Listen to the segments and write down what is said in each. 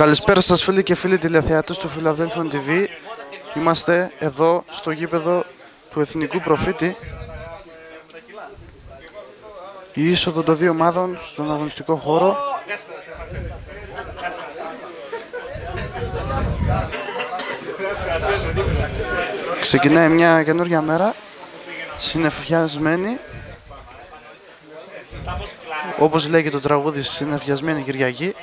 Καλησπέρα σας φίλοι και φίλοι τηλεθεατές του Φιλαδέλφιον TV. Είμαστε εδώ στο γήπεδο του Εθνικού Προφήτη. Η είσοδο των δύο ομάδων στον αγωνιστικό χώρο. Ξεκινάει μια καινούργια μέρα, συννεφιασμένη. Όπως λέει και το τραγούδι, συννεφιασμένη Κυριακή.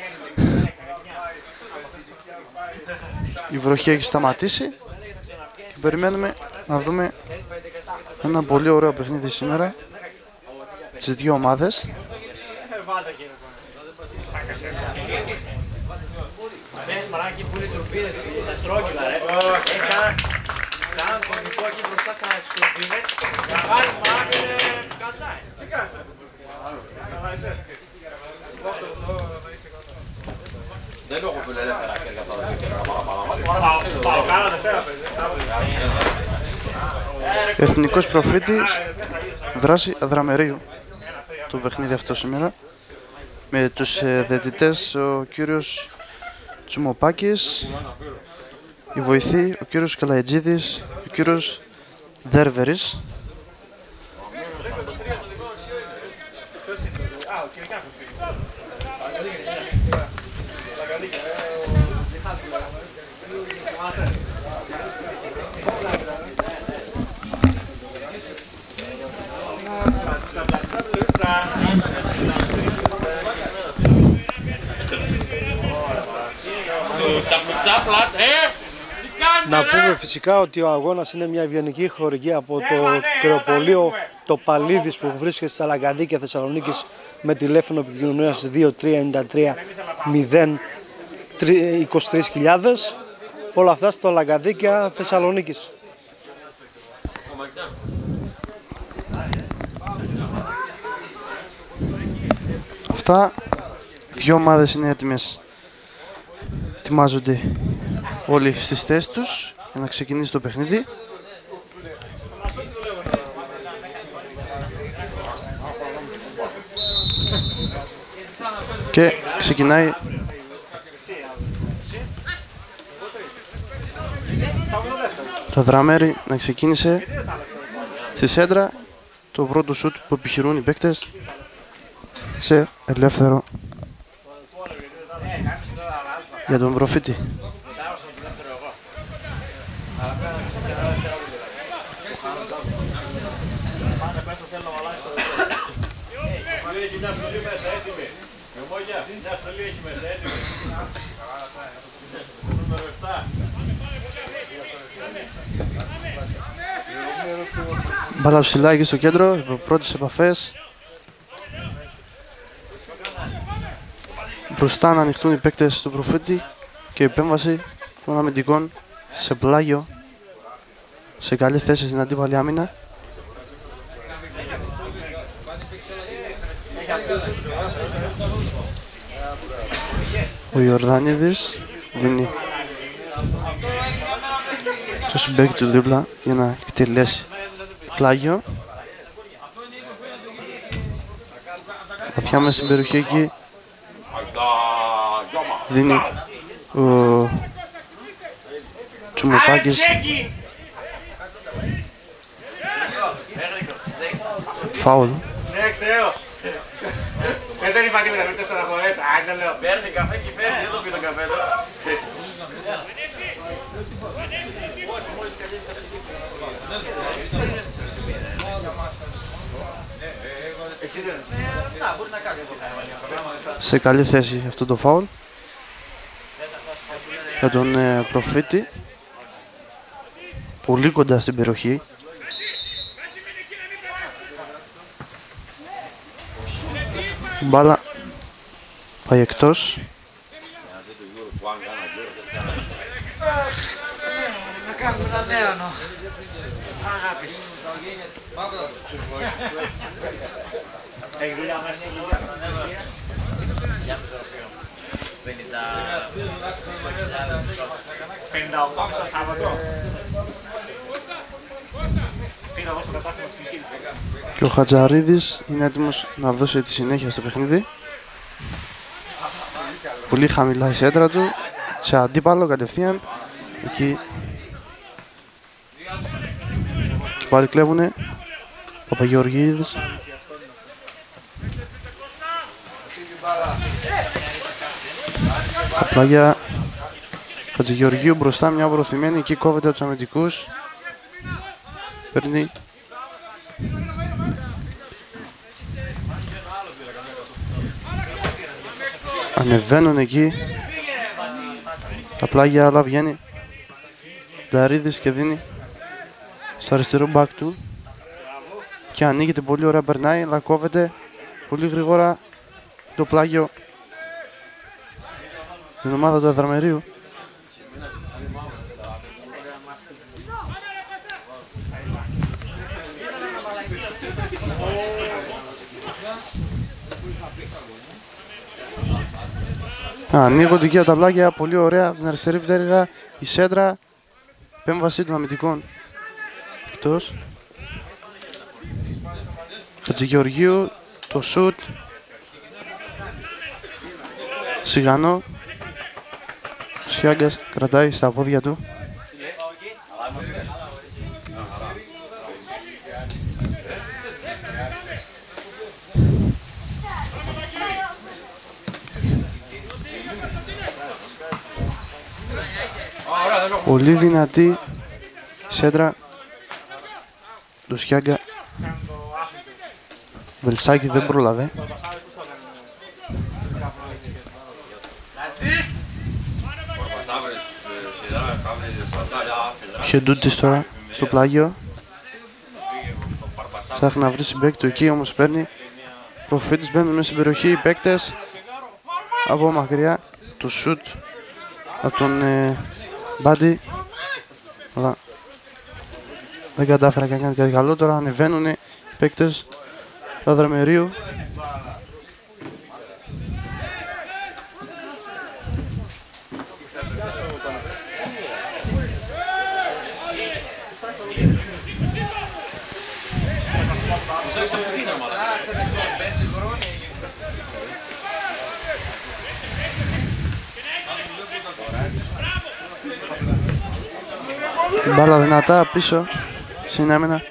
Η βροχή έχει σταματήσει και περιμένουμε να δούμε ένα πολύ ωραίο παιχνίδι σήμερα. Τις δύο ομάδες. Δεν έχω φιλελεύθερα χέρια από τα Εθνικός Προφήτης, δράση Αδραμερίου. Το παιχνίδι αυτό σήμερα. Με τους διαιτητές ο κύριος Τσουμοπάκης, η βοηθή ο κύριος Καλαϊτζίδης, ο κύριος Δέρβερης. Να πούμε φυσικά ότι ο αγώνας είναι μια ευγενική χορηγία από το κρεοπολείο το Παλίδης που βρίσκεται στα Λαγκαδίκια Θεσσαλονίκης με τηλέφωνο επικοινωνίας 2393 023.000. Όλα αυτά στο Λαγκαδίκια Θεσσαλονίκης. Αυτά, δύο ομάδες είναι έτοιμες. Ετοιμάζονται όλοι στις θέσεις τους για να ξεκινήσει το παιχνίδι. Και ξεκινάει το δραμέρι να ξεκίνησε στη σέντρα το πρώτο σουτ που επιχειρούν οι παίκτες σε ελεύθερο για τον Προφήτη. Μπάλα ψηλά εκεί στο κέντρο, οι πρώτες επαφές. Μπροστά να ανοιχτούν οι παίκτες του Προφήτη και η επέμβαση των αμυντικών σε πλάγιο, σε καλή θέση στην αντίπαλη άμυνα. Ο Ιορδάνιδης δίνει το συμπαίκτη του δίπλα για να εκτελέσει πλάγιο. Βαθιά μέσα στην περιοχή εκεί δίνει ο Τσουμοπάκης φάουλ. Δεν είπα τίποτα, μην 4 φορές, άντε λέω. Παίρνει καφέ και φέρνει, δεν το πει το καφέ εδώ. Σε καλή θέση αυτό το φάουλ για τον Προφήτη, πολύ κοντά στην περιοχή. Μπάλα πάει εκτός. Να κάνουμε έναν έρανο αγάπης. Έχει δουλειά μέσα. 58 μισό Σάββατο. Πήγα εδώ στο κατάστημα στην κίνηση. Και ο Χατζαρίδης είναι έτοιμος να δώσει τη συνέχεια στο παιχνίδι. Πολύ χαμηλά η σέντρα του. σε αντίπαλο κατευθείαν. Εκεί πάλι κλέβουνε. Παπαγεωργίδης. Πλάγια Χατζηγεωργίου μπροστά, μια προθυμένη. Εκεί κόβεται από τους αμυντικούς. Παίρνει. Ανεβαίνουν εκεί. Τα πλάγια, αλλά βγαίνει Νταρίδης και δίνει στο αριστερό μπακ του. Και ανοίγεται πολύ ωραία, περνάει, αλλά κόβεται πολύ γρήγορα το πλάγιο στην ομάδα του Αδραμερίου. Ανοίγονται και τα πλάγια, πολύ ωραία από την αριστερή πτέρυγα, η σέντρα, επέμβαση των αμυντικών εκτός. Χατζηγεωργίου, το σουτ, Σιγανό, Σιάγκας κρατάει στα πόδια του. Πολύ δυνατή σέντρα του Σιάγκα. Βελσάκη δεν πρόλαβε. Χεντούτης τώρα στο πλάγιο. Ψάχνει να βρει συμπαίκτη του εκεί, όμως παίρνει. Προφήτης, μπαίνουν μέσα στην περιοχή οι παίκτες. Από μακριά το σουτ από τον Μπάντι. Αλλά δεν κατάφερα να κάνει κάτι καλό. Τώρα ανεβαίνουν οι παίκτες του Αδραμερίου. Την μπάλα δυνατά πίσω στην άμυνα.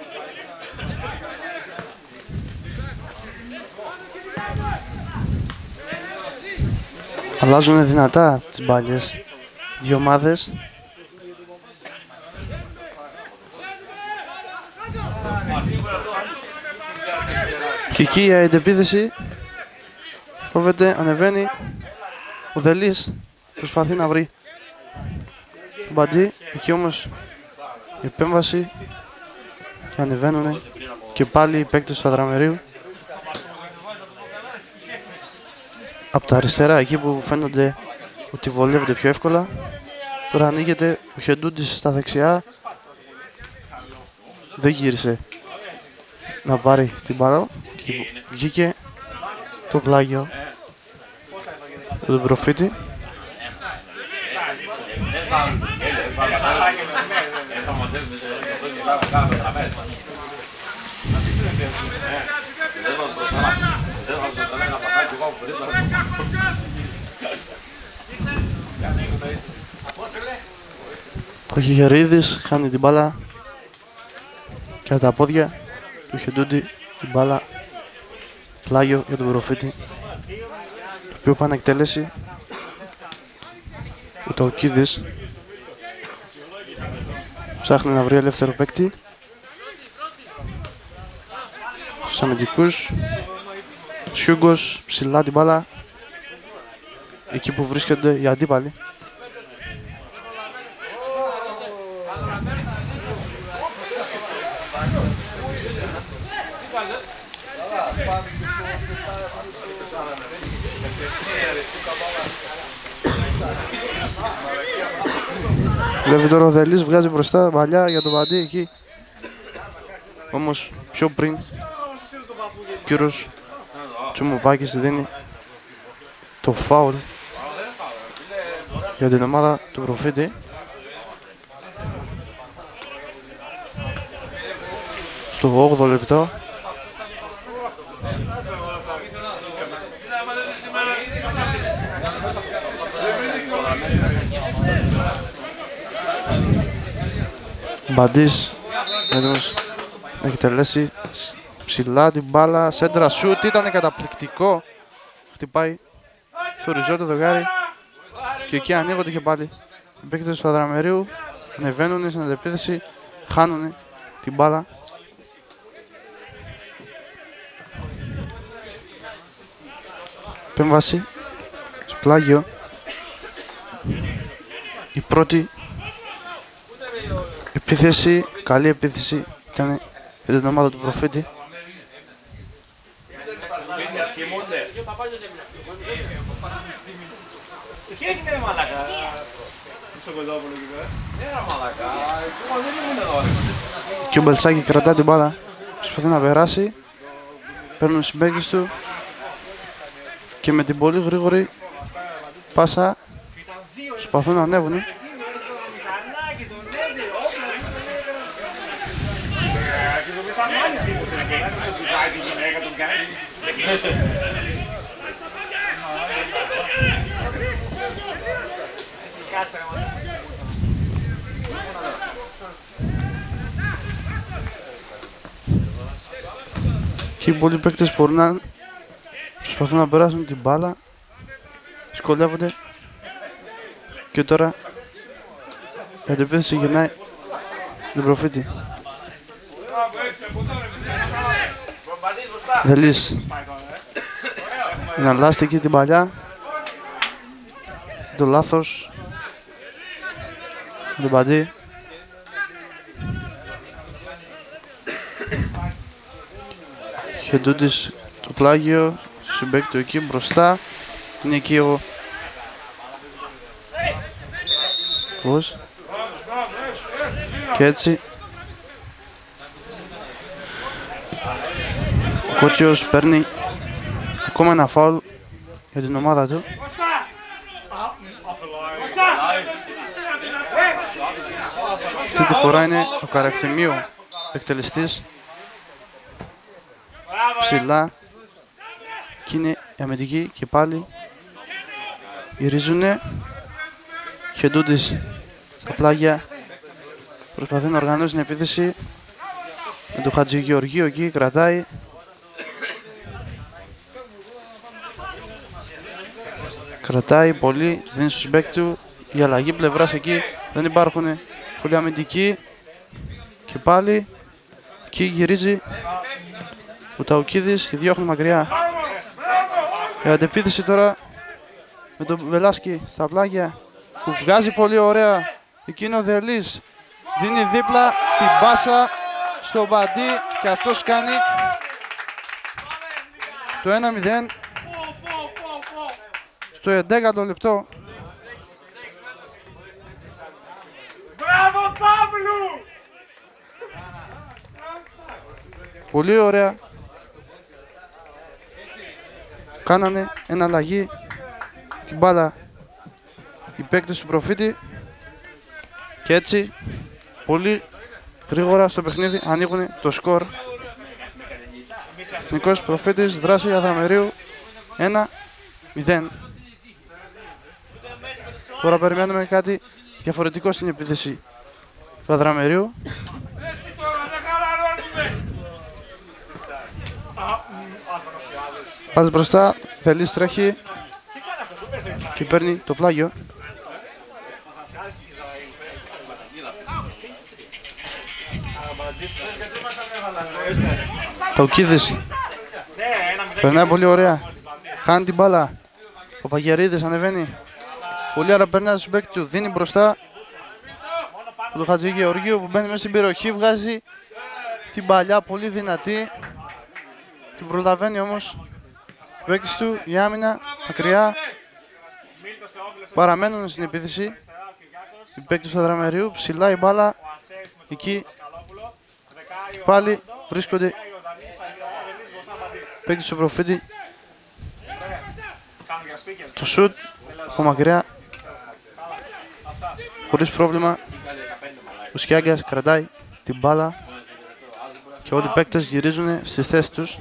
Αλλάζουν δυνατά τις μπάλιες δύο ομάδες. Και εκεί η αντεπίθεση κόβεται, ανεβαίνει. Ο Δελής προσπαθεί να βρει τον Μπαντή. Εκεί όμως η επέμβαση και ανεβαίνουν και πάλι οι παίκτες του Αδραμερίου. Από τα αριστερά, εκεί που φαίνονται ότι βολεύονται πιο εύκολα. Τώρα ανοίγεται ο Χεντούντης στα δεξιά. Δεν γύρισε να πάρει την μπάλα και βγήκε το πλάγιο του τον Προφήτη. Ο Χιγερίδης χάνει την μπάλα και τα πόδια του Χεντούντι, την μπάλα πλάγιο για τον Προφήτη, το οποίο πάνε εκτέλεση. Ο Ταουκίδης ψάχνει να βρει ελεύθερο παίκτη στους αμυντικούς. Σιούγκος ψηλά την μπάλα εκεί που βρίσκονται οι αντίπαλοι. Βλέπει τώρα ο Δελής, βγάζει μπροστά βαλιά για τον Παντή εκεί. Όμως πιο πριν ο κύριος Τσουμουπάκης δίνει το φάουλ για την ομάδα του Προφήτη. Στο 8ο λεπτό. Μπαντής έτοιμος να εκτελέσει ψηλά την μπάλα, σέντρα σουτ, ήταν καταπληκτικό. Χτυπάει στο οριζόντιο δοκάρι και εκεί ανοίγονται και πάλι οι παίκτες του Αδραμερίου, ανεβαίνουν στην αντεπίθεση, χάνουν την μπάλα. Επέμβαση στο πλάγιο, η πρώτη επίθεση, καλή επίθεση ήταν για την ομάδα του Προφήτη. Τι έγινε μαλάκα στο κοντόπουλο εκεί πέρα? Έλα μαλακά, δεν ήμουν εδώ. Και ο Μπελσάκη κρατά την μπάλα, προσπαθεί να περάσει, παίρνουν οι συμπαίκτες του και με την πολύ γρήγορη πάσα προσπαθούν να ανέβουν. Και οι πολλοί παίκτες μπορούν να προσπαθούν να περάσουν την μπάλα, δυσκολεύονται και τώρα η αντεπίθεση γυρνάει τον Προφήτη. Δελής εναλλάστηκε την παλιά, το λάθος, τον Παντή. Χεντούτης το πλάγιο, συμπαίκτου εκεί μπροστά, είναι εκεί ο πώς και έτσι ο Κότσιος παίρνει ακόμα ένα φάουλ για την ομάδα του. Αυτή τη φορά είναι ο Καρευθυμίου εκτελεστής, ψηλά και είναι η αμυντική και πάλι γυρίζουνε. Χεντούτης στα πλάγια προσπαθεί να οργανώσει την επίθεση με τον Χατζηγεωργίου εκεί, κρατάει. Κρατάει πολύ, δίνει στο συμπαίκτη του, η αλλαγή πλευράς εκεί δεν υπάρχουν, πολύ αμυντική και πάλι εκεί γυρίζει ο Ταουκίδης και διώχνει μακριά. Η αντεπίθεση τώρα με τον Βελάσκι στα πλάγια που βγάζει πολύ ωραία. Εκείνο ο Δελής δίνει δίπλα την πάσα στον Παντή και αυτός κάνει το 1-0 στο 11ο λεπτό. Μπράβο Παύλου! Πολύ ωραία. Κάνανε εναλλαγή την μπάλα οι παίκτες του Προφήτη και έτσι πολύ γρήγορα στο παιχνίδι ανοίγουν το σκορ. Εθνικός Προφήτης, δράση Αδαμερίου 1-0. Τώρα περιμένουμε κάτι διαφορετικό στην επίθεση του Αδραμερίου. Πας μπροστά, Θελής τρέχει και παίρνει το πλάγιο. Ταουκίδης περνάει πολύ ωραία, χάνει την μπάλα. Ο Παγιαρίδης ανεβαίνει πολύ, άρα περνάει στο παίκτη του, δίνει μπροστά τον Χατζηγεωργίου που μπαίνει μέσα στην περιοχή, βγάζει την παλιά πολύ δυνατή, την προλαβαίνει όμως ο παίκτης του, η άμυνα μακριά, παραμένουν στην επίθεση οι παίκτες του Αδραμερίου, ψηλά η μπάλα εκεί και πάλι βρίσκονται οι παίκτες του Προφήτη. Το σουτ από μακριά χωρίς πρόβλημα, ο Σκιάγκας κρατάει την μπάλα και όλοι οι παίκτες γυρίζουν στις θέσεις τους.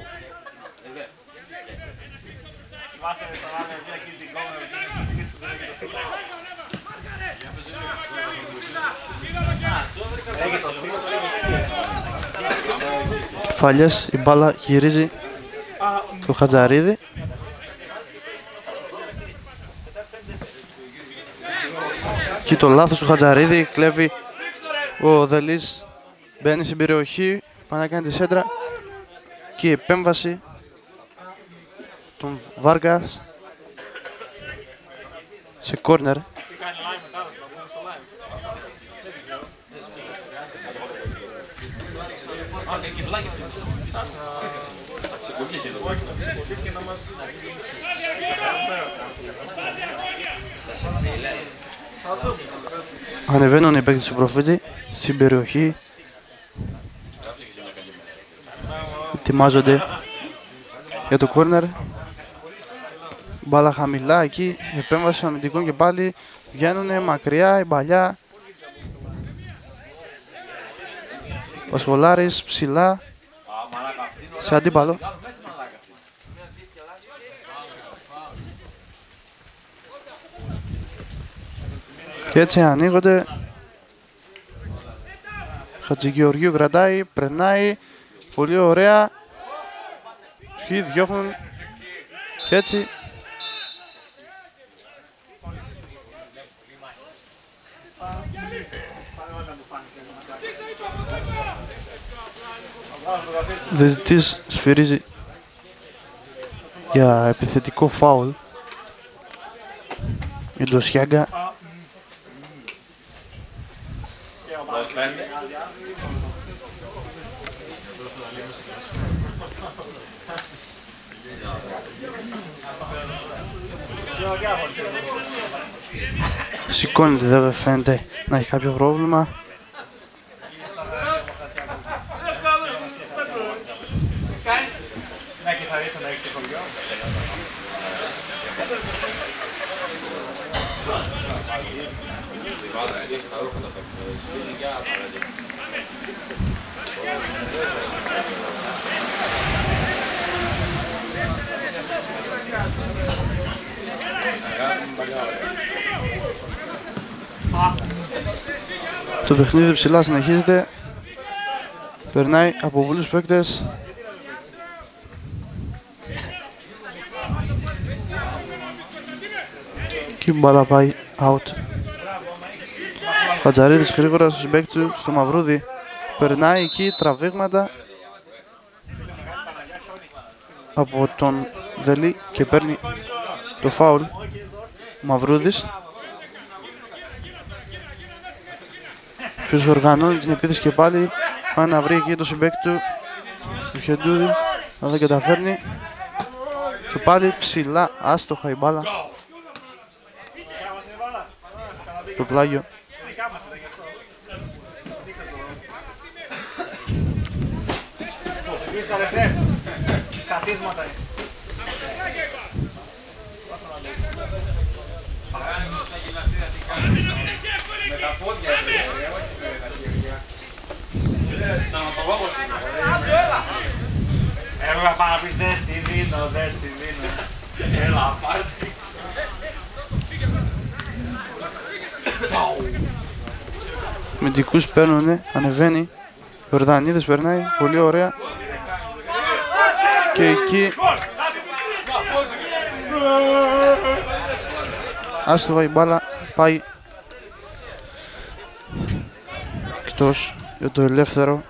Φαλιές, η μπάλα γυρίζει το Χατζαρίδη. Και το λάθος του Χατζαρίδη, κλέβει ο Δελής, μπαίνει στην περιοχή, πάει να κάνει τη σέντρα και η επέμβαση των Βάργας σε κόρνερ. Ανεβαίνουν οι παίκτες του Προφήτη στην περιοχή. Ετοιμάζονται για το κόρνερ. Μπάλα χαμηλά εκεί, επέμβαση αμυντικών και πάλι βγαίνουν μακριά η παλιά. Ο Σχολάρης ψηλά σε αντίπαλο. Και έτσι ανοίγονται. Χατζηγεωργίου κρατάει, περνάει, πολύ ωραία. Σκι διώχνουν και έτσι διαιτητής σφυρίζει για επιθετικό φάουλ για τον Σιάγκα. Σηκώνεται, δεν φαίνεται να έχει κάποιο πρόβλημα. Το παιχνίδι ψηλά συνεχίζεται. Περνάει από πολλούς παίκτες. Και η μπάλα πάει out. Χατζαρίδης γρήγορα στους παίκτες του, στο Μαυρούδι. Περνάει εκεί τραβήγματα από τον Δελή και παίρνει το φάουλ. Ο Μαυρούδης, ποιος οργανώνει την επίθεση και πάλι πάει να βρει εκεί το συμπαίκτη του, του Χεντούδη, αλλά δεν καταφέρνει. Και πάλι ψηλά, άστοχα η μπάλα. Το πλάγιο. Καθίσματα. Με τα πόδια έλα πάνω να πεις δες τι δίνω, δες τι δίνω. Έλα πάρτε. Μυντικούς παίρνουνε, ανεβαίνει. Ιορδανίδης περνάει, πολύ ωραία. Και εκεί άστοχα η μπάλα πάει εκτός για το ελεύθερο.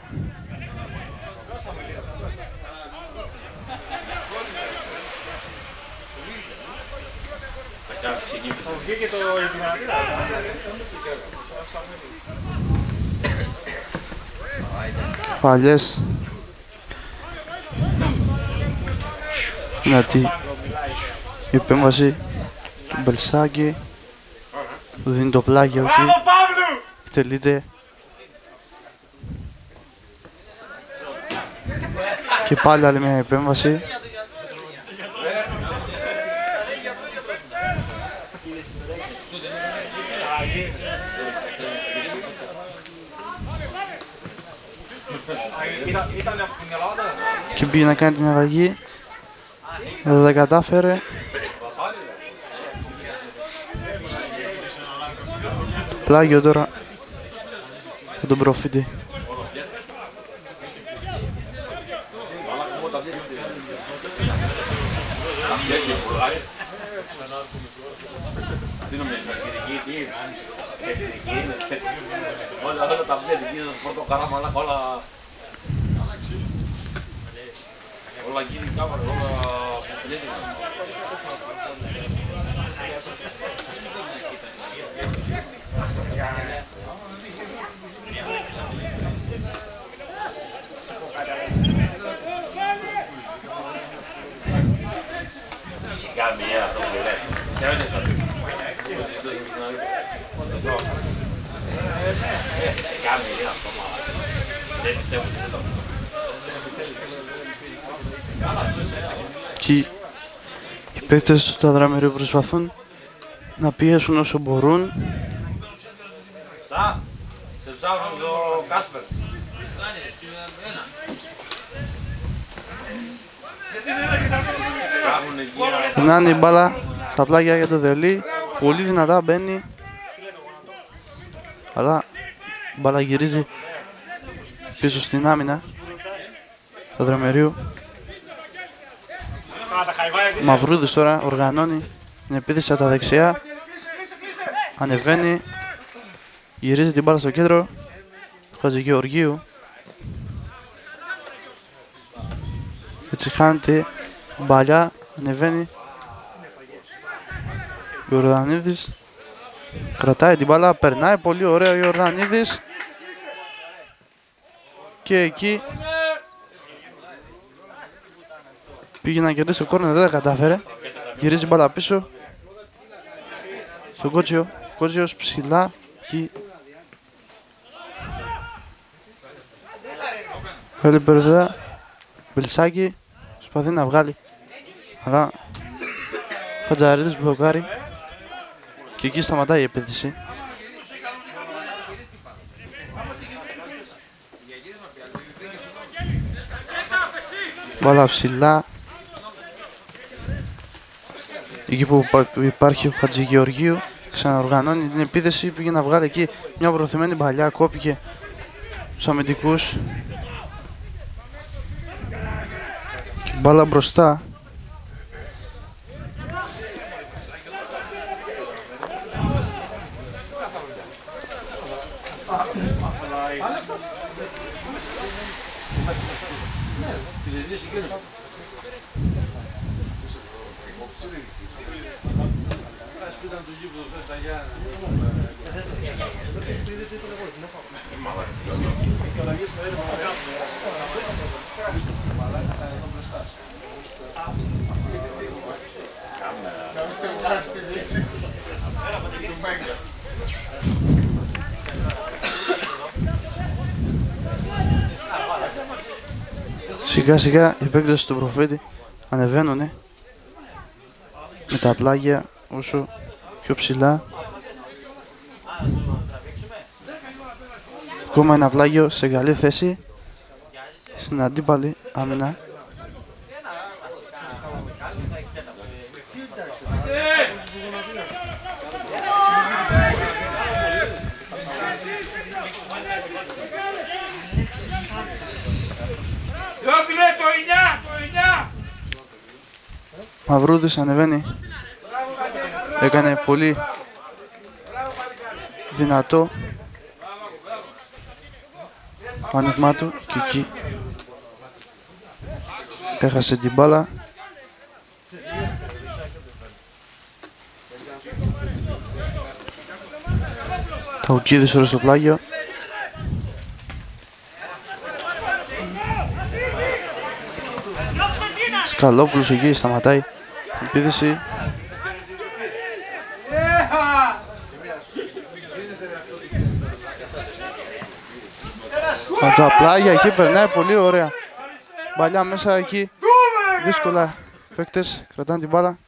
Παλιές γιατί η επέμβαση του Μπελσάκη του δίνει το πλάγιο εκεί, εκτελείται και πάλι άλλη μια επέμβαση. Και πήγε να κάνει την αλλαγή, δεν κατάφερε. Πλάγιο τώρα τον προφήτη. Δίνω μια εξαρτητική, όλα τα αυλέτικη, πρώτο καράμαλα, όλα γίνει κάμερα, όλα αυλέτικα. Σιγά μία αυτό που λέει. Ξέρετε το τι. Σιγά μία αυτό μάλλον. Δεν πιστεύω τι το. Και οι παίκτες του Αδραμερίου προσπαθούν να πιέσουν όσο μπορούν. Σε ψάχνω το Κάσπερ. Περνάνε η μπάλα στα πλάγια για το Δελή. Πολύ δυνατά μπαίνει. Αλλά η μπάλα γυρίζει πίσω στην άμυνα του Αδραμερίου. Μαυρούδης τώρα οργανώνει την επίθεση από τα δεξιά. Ανεβαίνει. Γυρίζει την μπάλα στο κέντρο του Χατζηγεωργίου. Έτσι χάνεται η μπαλιά. Ανεβαίνει ο Ιορδανίδης. Κρατάει την μπάλα. Περνάει πολύ ωραία ο Ιορδανίδης. Και εκεί πήγε να κερδίσει το κόρνερ, δεν τα κατάφερε. Γυρίζει μπάλα πίσω στον Κότσιο. Κότσιος ψηλά εκεί. Θέλει περδέα. Μπελσάκι προσπαθεί να βγάλει, αλλά Χατζαρίδης μπλοκάρει και εκεί σταματάει η επίθεση. Μπάλα ψηλά. Εκεί που υπάρχει ο Χατζηγεωργίου, ξαναοργανώνει την επίθεση, πήγε να βγάλει εκεί μια προωθημένη παλιά, κόπηκε τους αμυντικούς. Και μπάλα μπροστά. Σιγά σιγά οι παίκτες του προφήτη ανεβαίνουνε με τα πλάγια όσο πιο ψηλά. Ακόμα ένα πλάγιο σε καλή θέση στην αντίπαλη άμυνα. Μαυρούδης ανεβαίνει. Έκανε πολύ δυνατό το άνοιγμά του και εκεί έχασε την μπάλα. Ο Κίδης όρος στο πλάγιο. Σκαλόπουλος εκεί σταματάει την επίθεση. Από τα πλάγια εκεί περνάει πολύ ωραία. Μπαλιά μέσα εκεί. Δύσκολα οι παίκτες κρατάνε την μπάλα.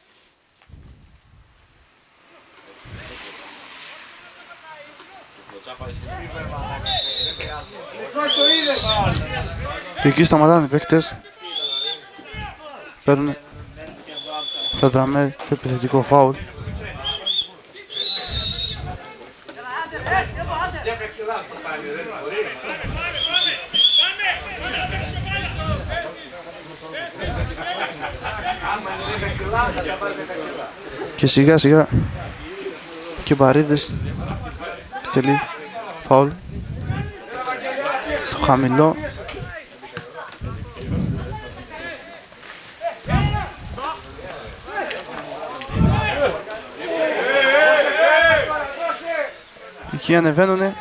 Και εκεί σταματάνε οι παίκτες. Παίρνουν το Αδραμέρι το επιθετικό φάουλ. Και σιγά σιγά και Μπαρίδης τελεί φαουλ στο χαμηλό. Εκεί ανεβαίνουνε,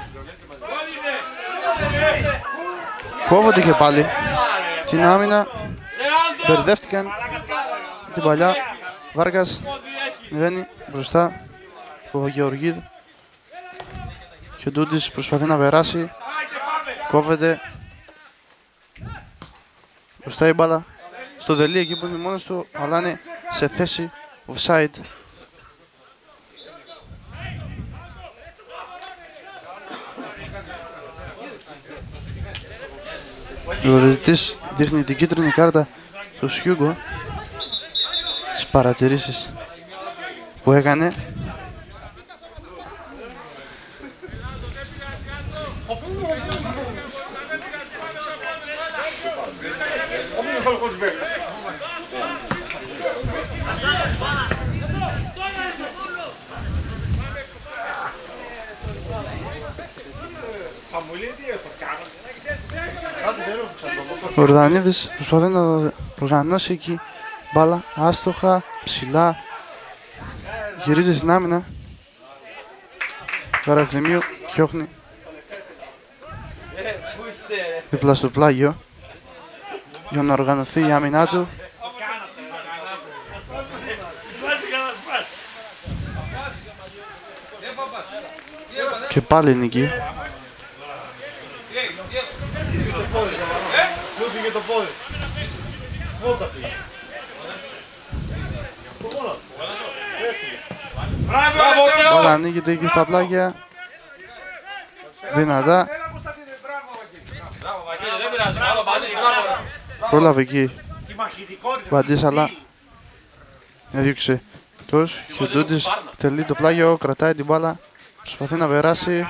κόβονται και πάλι την άμυνα, μπερδεύτηκαν την παλιά. Βάργας ανεβαίνει μπροστά, ο Γεωργίδη και ο Ντούντης προσπαθεί να περάσει, κόβεται μπροστά η μπάλα στο Δελή εκεί που είναι μόνος του, αλλά είναι σε θέση offside. Ο διαιτητής δείχνει την κίτρινη κάρτα του Σιούγκο στις παρατηρήσεις που έκανε. Ο Ρουδανίδης προσπαθεί να οργανώσει εκεί μπάλα, άστοχα, ψηλά, γυρίζει στην άμυνα. Τώρα Ευθυμίου διώχνει δίπλα στο πλάγιο για να οργανωθεί η άμυνά του. Και πάλι νίκη. Μπάλα ανοίγεται εκεί στα πλάγια. Δυνατά. Πρόλαβε εκεί ο Αντής, αλλά έδιωξε τους και ο Ντούντης τελεί το πλάγιο, κρατάει την μπάλα, προσπαθεί να περάσει.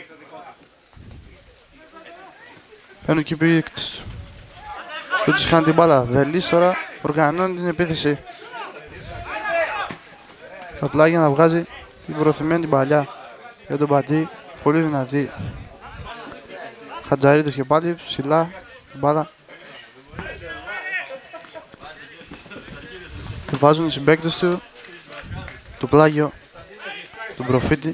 Παίρνουν εκεί οι παίκτες του. Ο Ντούντης χάνει την μπάλα, Δελής τώρα οργανώνει την επίθεση. Τα πλάγια να βγάζει την προωθημένη την παλιά για τον Παντή, πολύ δυνατή. Χατζαρίδης και πάλι ψηλά την μπάλα. Τη βάζουν οι συμπαίκτες του, το πλάγιο, τον Προφήτη.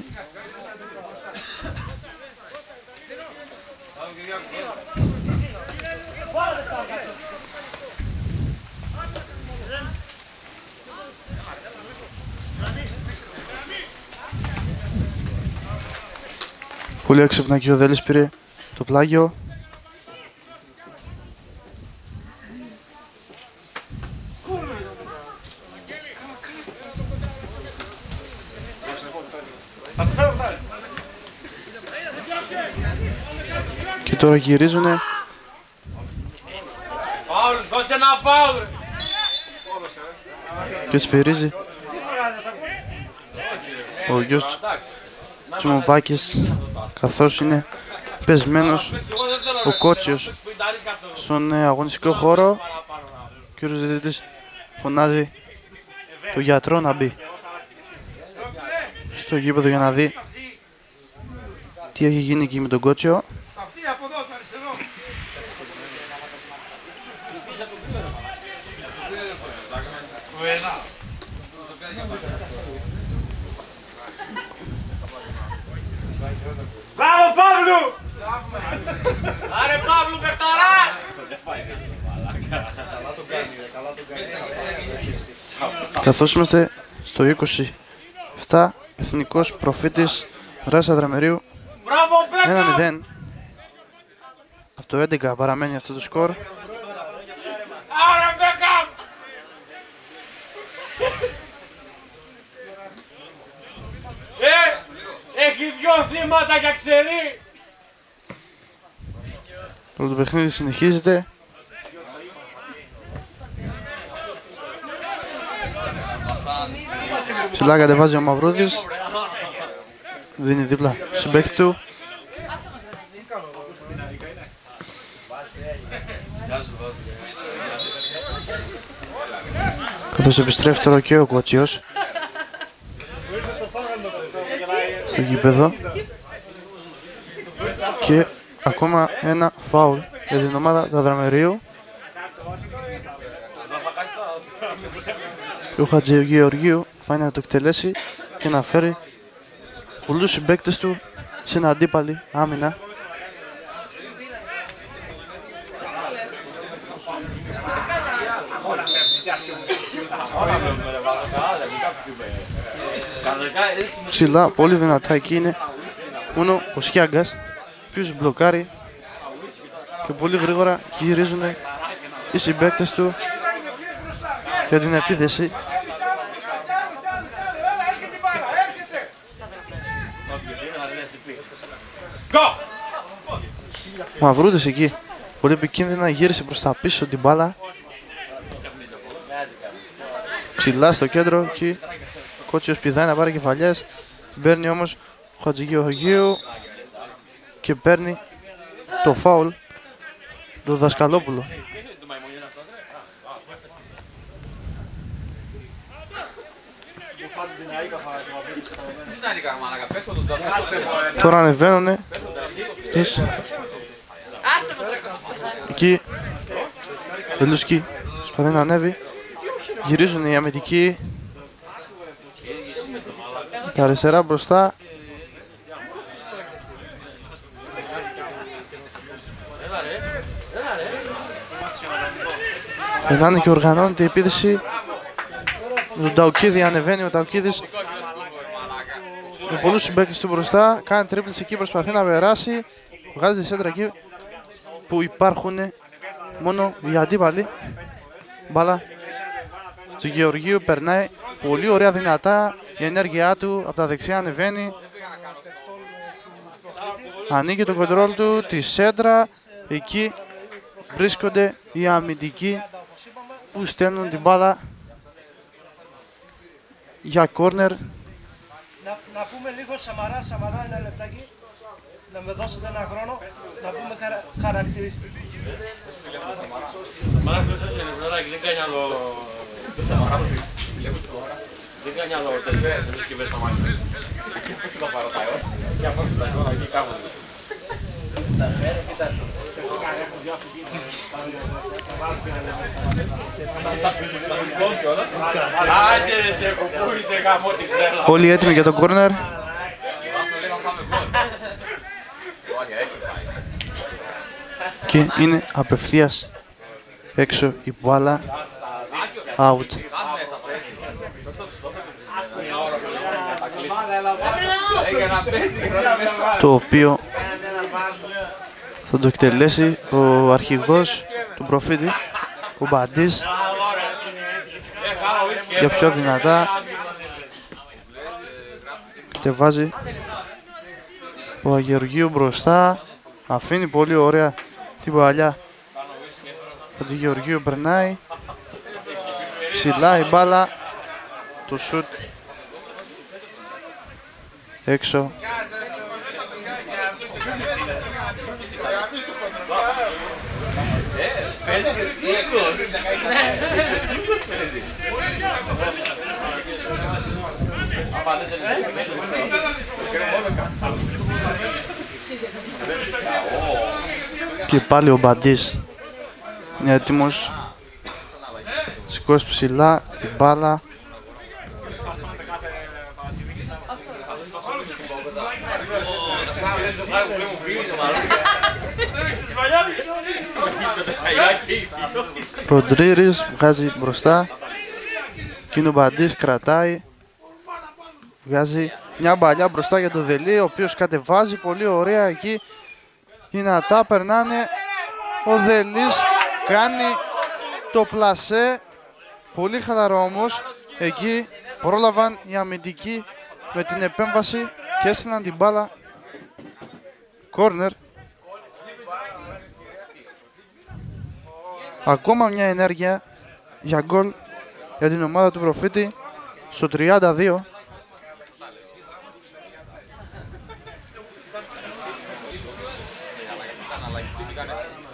Πολύ έξυπνα και ο Δέλης πήρε το πλάγιο. Και τώρα γυρίζουνε. Και σφυρίζει ο γιος Τσιμοπάκης, καθώς είναι πεσμένος ο Κότσιος στον αγωνιστικό χώρο. Ο κύριος διαιτητής φωνάζει το γιατρό να μπει στο γήπεδο για να δει τι έχει γίνει εκεί με τον Κότσιο. Μπράβο Παύλου! Άρε Παύλου Πεχταρά! Καθώς είμαστε στο 27, Εθνικός Προφήτης Δράσης Αδραμερίου 1-0. Από το 11 παραμένει αυτό το σκορ. Άρε Μπέκαμ! Έχει δυο θύματα για ξερί! Όλο το παιχνίδι συνεχίζεται. Ψηλά κατεβάζει ο Μαυρούδης. Δίνει δίπλα στον παίκτη του. Καθώς επιστρέφει τώρα και ο Κότσιος στο γήπεδο και ακόμα ένα φάουλ για την ομάδα του Αδραμερίου. Ο Χατζηγεωργίου πάει να το εκτελέσει και να φέρει πολλούς συμπαίκτες του σε ένα αντίπαλη άμυνα. Ψηλά, πολύ δυνατά εκεί είναι μόνο ο Σιάγκας, ο οποίος μπλοκάρει και πολύ γρήγορα γυρίζουν οι συμπαίκτες του για την επίθεση. Μαυρούδης εκεί, πολύ επικίνδυνα, γύρισε προς τα πίσω την μπάλα. Ψηλά στο κέντρο και ο Κότσιος πηδάει να πάρει κεφαλιές. Παίρνει όμως ο Χατζηγεωργίου και παίρνει το φάουλ του Δασκαλόπουλο. Τώρα ανεβαίνουνε εκεί ο Λουσκή προσπαθεί να ανέβει. Γυρίζουν οι αμυντικοί τα αριστερά μπροστά. Περνάνε και οργανώνεται η επίθεση. Ο Νταουκίδη ανεβαίνει, ο Νταουκίδης με πολλούς συμπαίκτες του μπροστά. Κάνει τρίπλες εκεί, προσπαθεί να περάσει. Βγάζει τη σέντρα εκεί που υπάρχουν μόνο οι αντίπαλοι. Μπάλα του Γεωργίου, περνάει πολύ ωραία, δυνατά. Η ενέργειά του από τα δεξιά ανεβαίνει. Ανοίγει το κοντρόλ του, τη σέντρα. Εκεί βρίσκονται οι αμυντικοί που στέλνουν την μπάλα για κόρνερ. Να πούμε λίγο Σαμαρά, ένα λεπτάκι. Να με δώσετε ένα χρόνο να πούμε χαρακτηριστική. Δεν κάνει άλλο τέτοιο, δεν έχει στο μάτι. Θα πάρω τα ώρα. Για πάω τα ώρα εκεί κάπου. Όλοι έτοιμοι για το κόρνερ. Και είναι απευθείας έξω η μπάλα. Out. Το οποίο θα το εκτελέσει ο αρχηγός του προφήτη, ο Μπαντής, για πιο δυνατά. Κατεβάζει ο Αγεωργίου μπροστά, αφήνει πολύ ωραία την παλιά. Ο Αγεωργίου περνάει ψηλά η μπάλα, το σουτ έξω. Και πάλι ο Μπαντής είναι έτοιμος. Σηκώσει ψηλά την μπάλα. Ροντρίρης βγάζει μπροστά και ο Μπαντής κρατάει. Βγάζει μια μπαλιά μπροστά για το Δελή, ο οποίος κατεβάζει πολύ ωραία εκεί. Δυνατά περνάνε. Ο Δελής κάνει το πλασέ. Πολύ χαλαρό όμως. Εκεί πρόλαβαν οι αμυντικοί με την επέμβαση και έστειλαν την μπάλα κόρνερ. Ακόμα μια ενέργεια για γκολ για την ομάδα του προφήτη στο 32.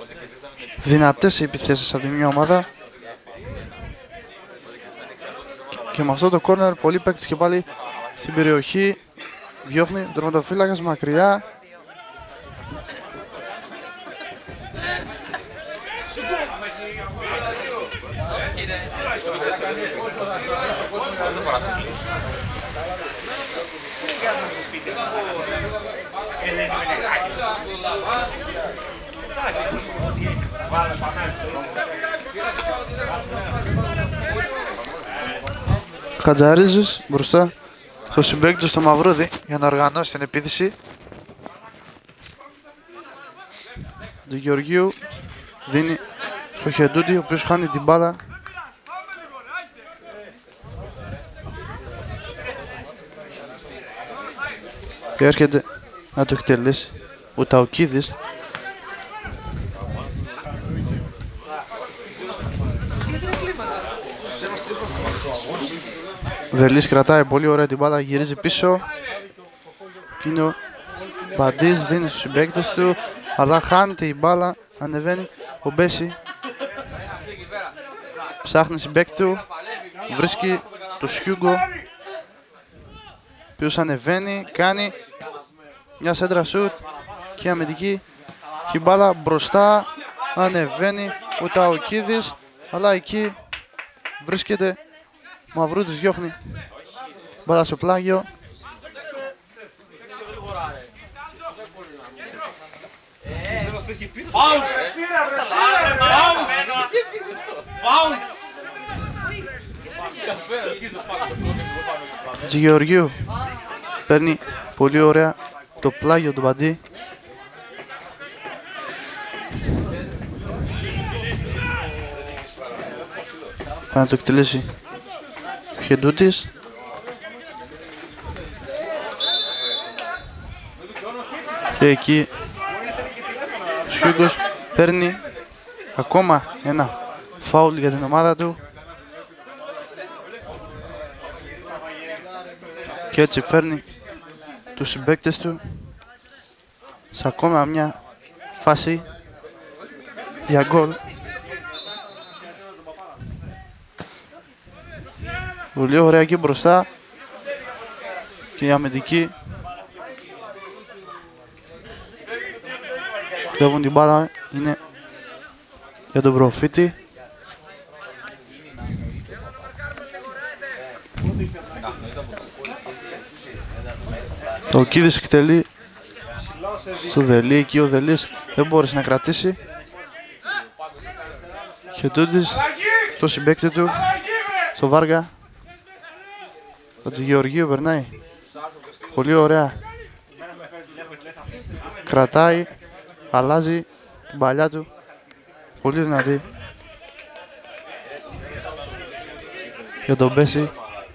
δυνατές οι επιθέσεις από τη μια ομάδα. Και με αυτό το κόρνερ πολλοί παίκτες και πάλι στην περιοχή. Διώχνει τερματοφύλακας μακριά. Χατζαρίζης μπροστά στο συμπέκτη του στο Μαυρούδη για να οργανώσει την επίθεση. Του Γεωργίου δίνει στο Χεντούντι, ο οποίος χάνει την μπάλα. Και έρχεται να το εκτελέσει ο Ταουκίδης. Δελής κρατάει πολύ ωραία την μπάλα, γυρίζει πίσω. Και είναι ο Μπαντής, δίνει στους συμπαίκτες του, αλλά χάνει την μπάλα, ανεβαίνει ο Μπέση. Ψάχνει συμπαίκτη του, βρίσκει το Σιούγκο, ο οποίος ανεβαίνει, κάνει μια σέντρα σουτ και αμυντική. Και η μπάλα μπροστά, ανεβαίνει ο Ταουκίδης, αλλά εκεί βρίσκεται ο Μαυρούδης, διώχνει μπάλα στο πλάγιο. Γεωργίου παίρνει πολύ ωραία το πλάγιο του Μπαντή. Πάει να το εκτελέσει ο Χεντούτης. Και εκεί ο Σιούγκος παίρνει ακόμα ένα φάουλ για την ομάδα του. Και έτσι φέρνει τους συμπαίκτες του σε ακόμα μια φάση για γκολ. Πολύ ωραία εκεί μπροστά και η αμυντική κλέβουν την μπάλα, είναι για τον Προφήτη. Ο Κίδης εκτελεί στο Δελή, εκεί ο Δελής δεν μπόρεσε να κρατήσει. Χεντούντης στο συμπαίκτη του, στο Βάργα. Ο Γεωργίου περνάει πολύ ωραία, κρατάει, αλλάζει την παλιά του, πολύ δυνατή για τον Μπέση.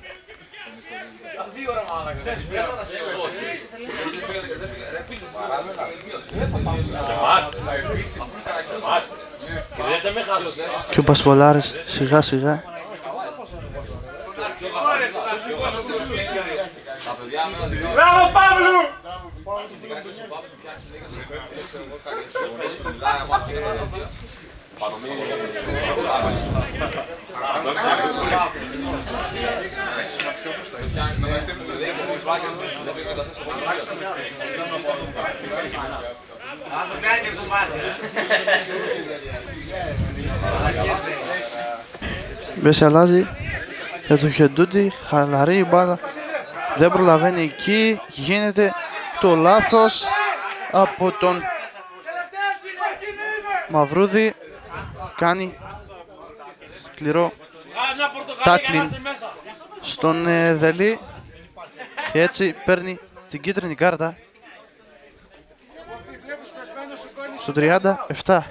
Και ο Πασχολάρης σιγά σιγά Μπράβο Παύλου! Μπέση αλλάζει για το Χεντούντι, χαλαρή η μπάλα, δεν προλαβαίνει εκεί, γίνεται το λάθος από τον Μαυρούδη, κάνει σκληρό τάκλιν στον Δελή και έτσι παίρνει την κίτρινη κάρτα στο 37.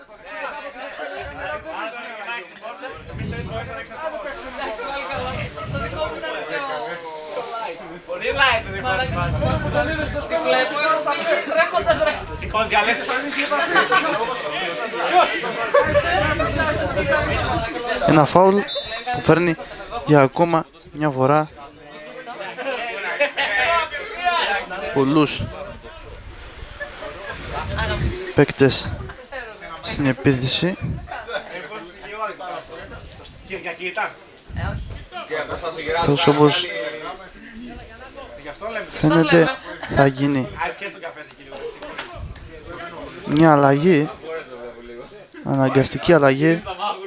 Ένα φάουλ που φέρνει για ακόμα μια φορά πολλούς παίκτες στην επίθεση. Κυριακή ήταν. Αυτός όπως φαίνεται θα γίνει μια αλλαγή, αναγκαστική αλλαγή.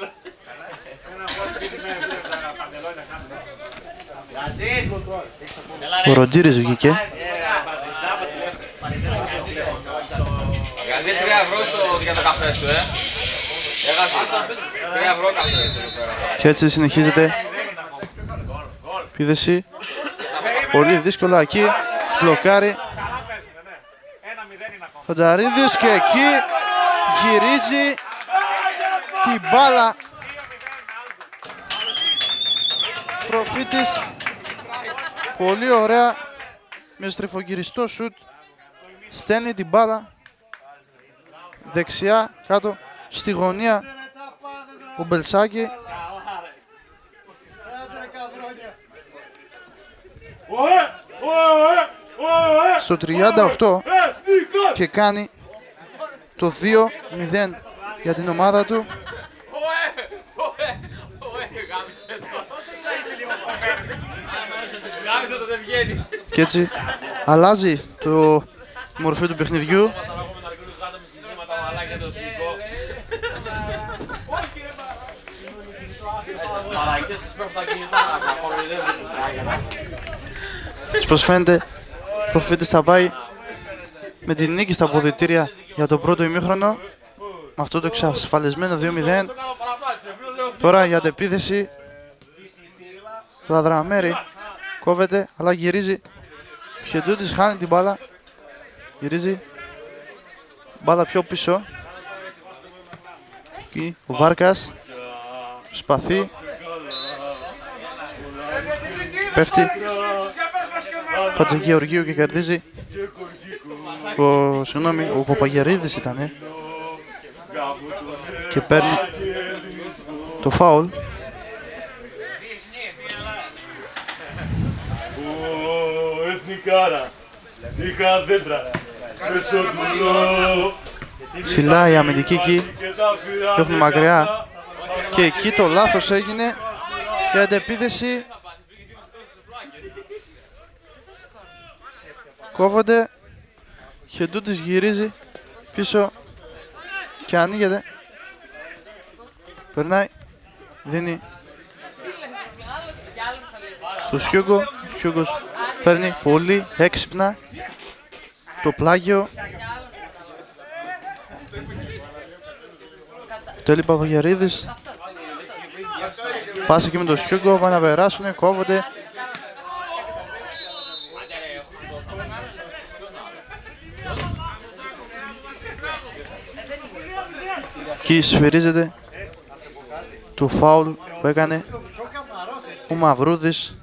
Ο Ροντζίρης βγήκε. Γαζί 3 ευρώ για το καφέ σου, Έχασε 3 ευρώ καφέ σου. Και έτσι συνεχίζεται επίθεση. Πολύ δύσκολα εκεί. Μπλοκάρει ο Τζαρίδης και εκεί γυρίζει την μπάλα. Προφήτης. Πολύ ωραία. Με στριφογυριστό σουτ. Στέλνει την μπάλα δεξιά κάτω στη γωνία. Ο Μπελσάκη. Στο 38 και κάνει το 2-0 για την ομάδα του. Και έτσι αλλάζει το μορφή του παιχνιδιού. Όπως φαίνεται, ο Προφήτης θα πάει με την νίκη στα αποδυτήρια για το πρώτο ημίχρονο. Με αυτό το εξασφαλισμένο 2-0. Τώρα για αντεπίθεση το Αδραμέρι κόβεται, αλλά γυρίζει. Ο Χεντούτης χάνει την μπάλα. Γυρίζει μπάλα πιο πίσω. Εκεί ο Βάρκας προσπαθεί. Πέφτει Χατζηγεωργίου και κερδίζει. Ο Παπαγερίδης ήταν και παίρνει το φάουλ. Ψηλά η αμυντική εκεί. Έχουν μακριά. Και εκεί το λάθος έγινε. Η αντεπίθεση κόβονται. Χεντούτης γυρίζει πίσω και ανοίγεται. Περνάει. Δίνει στο Σιούγκο. Ο Σιούγκος παίρνει πολύ έξυπνα το πλάγιο. Τέλει Παπαγερίδης. Πάσε και με το Σιούγκο. Πάνε να περάσουνε. Κόβονται. Εκεί σφυρίζεται το φάουλ που έκανε ο Μαυρούδης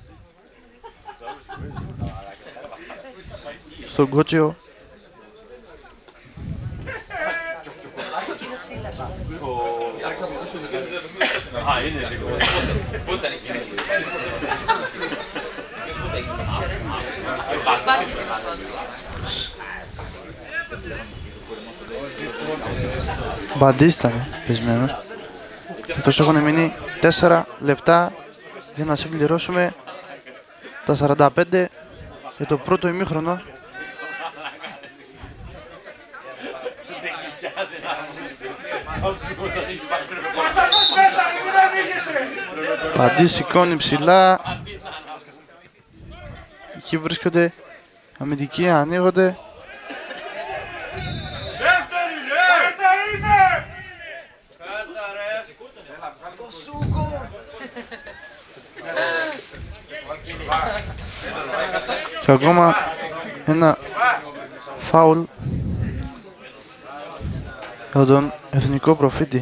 στον Κότσιο. Μπαντής ήταν δεσμένος. Και τόσο έχουν μείνει 4 λεπτά για να συμπληρώσουμε τα 45 για το πρώτο ημίχρονο. Μπαντής σηκώνει ψηλά. Εκεί βρίσκονται αμυντικοί, ανοίγονται. Και ακόμα ένα φάουλ για τον εθνικό Προφήτη.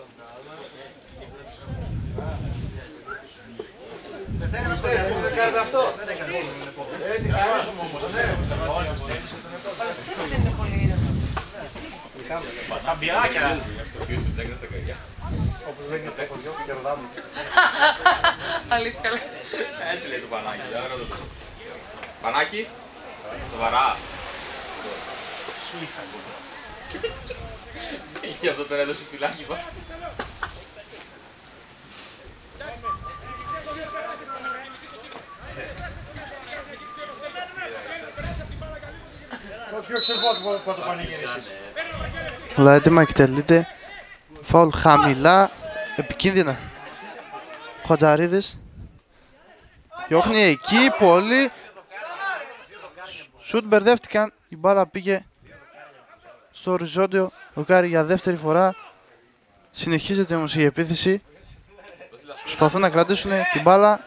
Τα μπειράκια. Αλήθεια. Έτσι λέει το Πανάκι. Πανάκι, σοβαρά. Σου είχα. Γι' αυτό τον έδωσε φυλάκι μας. Αλλά έτοιμα εκτελείται. Φάουλ χαμηλά. Επικίνδυνα. Χατζαρίδης. Διώχνει εκεί πολύ. Σουτ μπερδεύτηκαν. Η μπάλα πήγε στο οριζόντιο. Δοκάρι για δεύτερη φορά. Συνεχίζεται όμως η επίθεση. Προσπαθούν να κρατήσουν την μπάλα.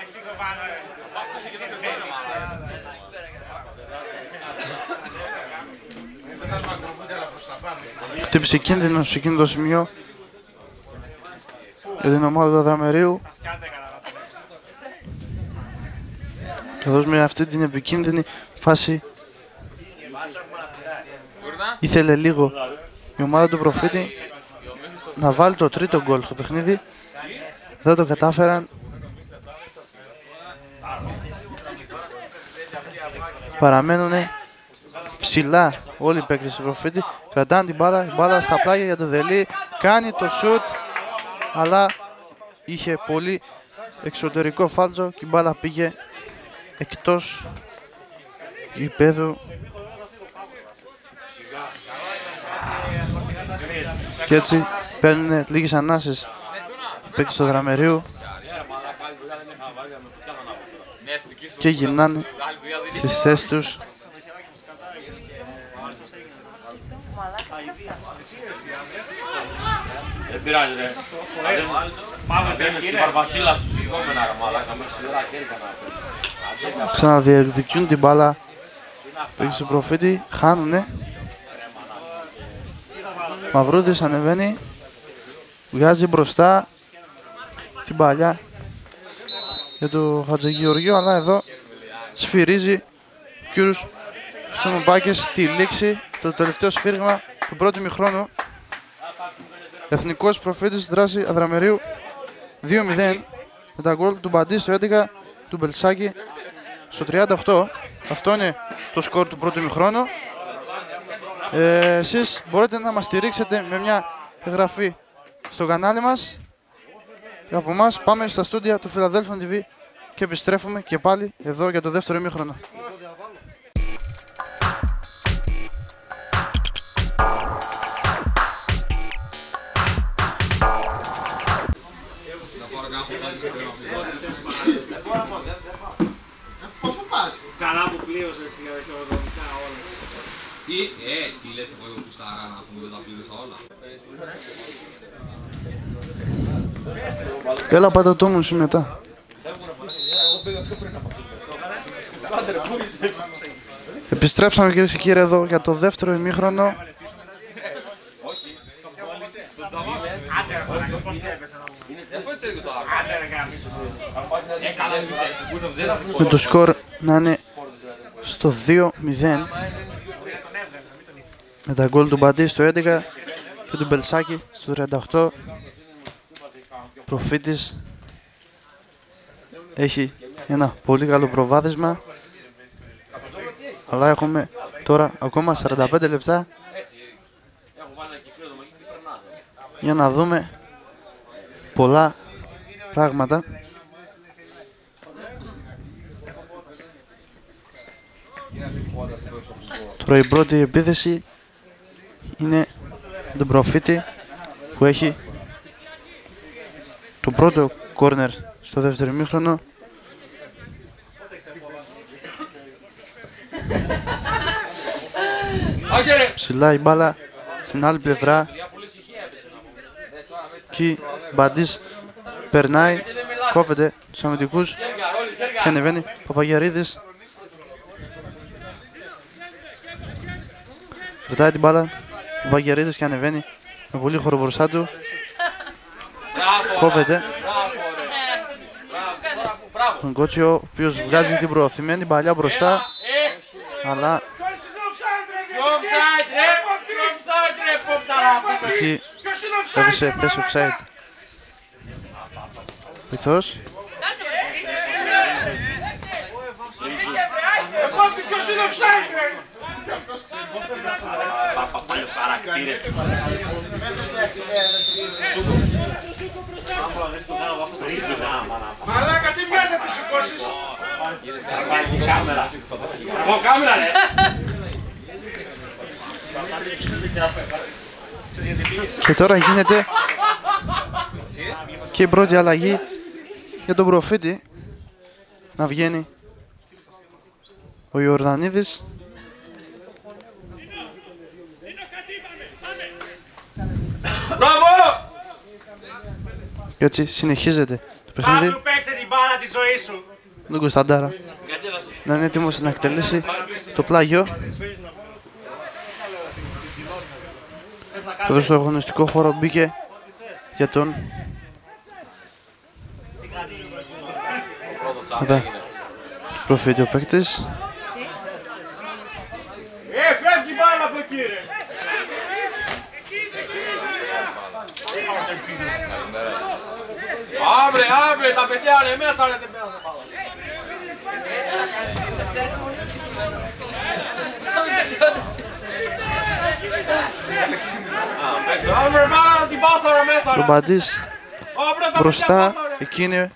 Χτύπησε κίνδυνο σε εκείνο το σημείο για την ομάδα του Αδραμερίου. Καθώς με αυτή την επικίνδυνη φάση ήθελε λίγο η ομάδα του Προφήτη να βάλει το τρίτο γκολ στο παιχνίδι. Δεν το κατάφεραν. Παραμένουν ψηλά όλοι οι παίκτες του Προφήτη. Κρατάνε την μπάλα, η μπάλα στα πλάγια για το Δελή. Κάνει το σουτ, αλλά είχε πολύ εξωτερικό φάλτζο και η μπάλα πήγε εκτός γηπέδου. Και έτσι παίρνουν λίγες ανάσες οι παίκτες του Δραμερίου και γυρνάνε στις θέσεις τους. Δεν πειράζει ρε. Πάμε την βαρβατήλα σου σιγόμενα ρε μαλάκα. Με σιδερά χέρια. Ξαναδιεκδικούν την μπάλα. Παίκτες του Προφήτη, χάνουνε. Μαυρούδης ανεβαίνει. Βγάζει μπροστά την παλιά για το Χατζηγεωργίου, αλλά εδώ σφυρίζει ο κύριος Τσονοπάκης τη λήξη, το τελευταίο σφύριγμα του πρώτου ημιχρόνου. Εθνικός Προφήτης δράση Αδραμερίου 2-0 με τα γκολ του Μπαντή στο 11, του Μπελσάκη στο 38. Αυτό είναι το σκορ του πρώτου ημιχρόνου. Εσείς μπορείτε να μας στηρίξετε με μια εγγραφή στο κανάλι μας. Από εμάς πάμε στα στούντια του Philadelphia TV και επιστρέφουμε και πάλι εδώ για το δεύτερο ημίχρονο. Καλά που πλήρωσες για τα χειροδρομικά όλα. Τι λες εγώ που στάρα να πούμε δεν τα πλήρωσα όλα. Έλα πάτα το μου μετά. Επιστρέψαμε κυρίες και κύριοι εδώ για το δεύτερο ημίχρονο. Με το σκορ να είναι στο 2-0 με τα γκολ του Μπαντή στο 11 και του Μπελσάκη στο 38. Προφήτης έχει ένα πολύ καλό προβάδισμα, αλλά έχουμε τώρα ακόμα 45 λεπτά για να δούμε πολλά πράγματα. Τώρα η πρώτη επίθεση είναι τον Προφήτη που έχει το πρώτο κόρνερ στο δεύτερο ημίχρονο. Ψηλά η μπάλα στην άλλη πλευρά και Μπαντής περνάει, κόβεται τους αμυντικούς και ανεβαίνει Παπαγιαρίδης. Ρωτάει την μπάλα ο Παπαγιαρίδης και ανεβαίνει με πολύ χώρο μπροστά του. Κόβεται τον Κότσιο, ο οποίος βγάζει την προωθημένη παλιά μπροστά, αλλά εκεί έδωσε θέση offside. Βοηθός. Πάλι χαρακτήρες. Μαλάκα, τι μοιάζει να τη σηκώσεις. Κάμερα. Ω, κάμερα, ρε. Και τώρα γίνεται και η πρώτη αλλαγή για τον προφήτη. Να βγαίνει ο Ιορδανίδης. Μπράβο! Και έτσι συνεχίζεται το παιχνίδι. Παύλου, παίξε την μπάλα τη ζωή σου. Τον Κωνσταντάρα να είναι έτοιμος να εκτελέσει το πλάγιο. Εδώ στο αγωνιστικό χώρο μπήκε για τον προφήτη ο παίκτης. Φεύγει μπάλα από εκεί, ρε. Αύριο, αύριο, τα παιδιά είναι μέσα, ρε, δεν πέρασε μπάλα. Αύριο, μπάλα, την πάσα, ρε, μέσα, ρε. Ο Μπαντής μπροστά, εκείνη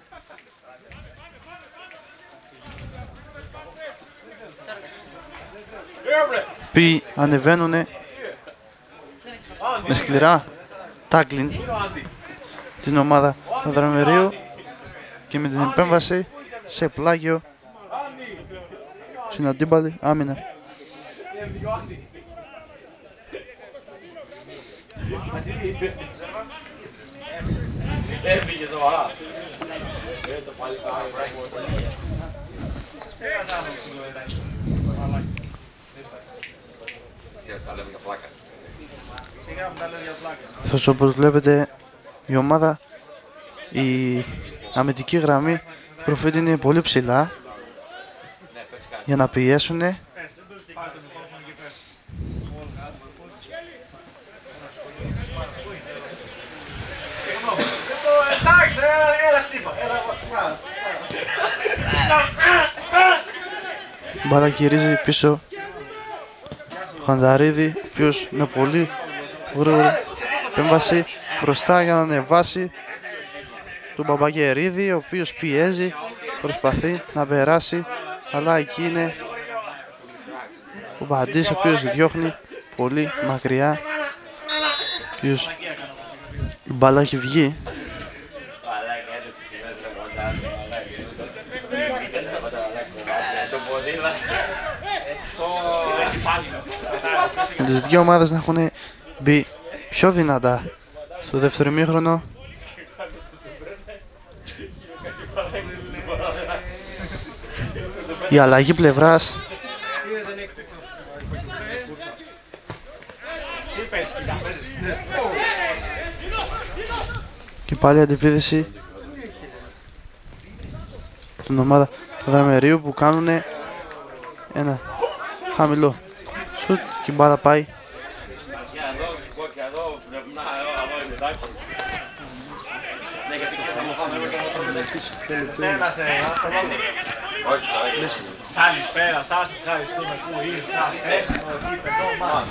ποιοι ανεβαίνουνε με σκληρά τάκλιν την ομάδα του Δραμερίου και με την επέμβαση σε πλάγιο στην αντίπαλη άμυνα. Έφυγε σοβαρά. Όσο όπως βλέπετε η ομάδα, η αμυντική γραμμή προφήτη είναι πολύ ψηλά για να πιέσουνε. Εντάξει, έλα χτύπα. Μπάλα γυρίζει πίσω ο Χανταρίδη, ο οποίος με πολύ γρήγορη επέμβαση μπροστά για να ανεβάσει τον Παπαγερίδη, ο οποίος πιέζει, προσπαθεί να περάσει, αλλά εκεί είναι ο Μπαντής, ο οποίος διώχνει πολύ μακριά, ο οποίος η μπάλα έχει βγει. Τις δύο ομάδες να έχουν μπει πιο δυνατά στο δεύτερο ημίχρονο. Η αλλαγή πλευράς και πάλι αντιπίδηση την ομάδα του Δραμερίου που κάνουν ένα χαμηλό σουτ και η μπάλα πάει Καλησπέρα σας, ευχαριστούμε που ήρθατε στο γήπεδο μας.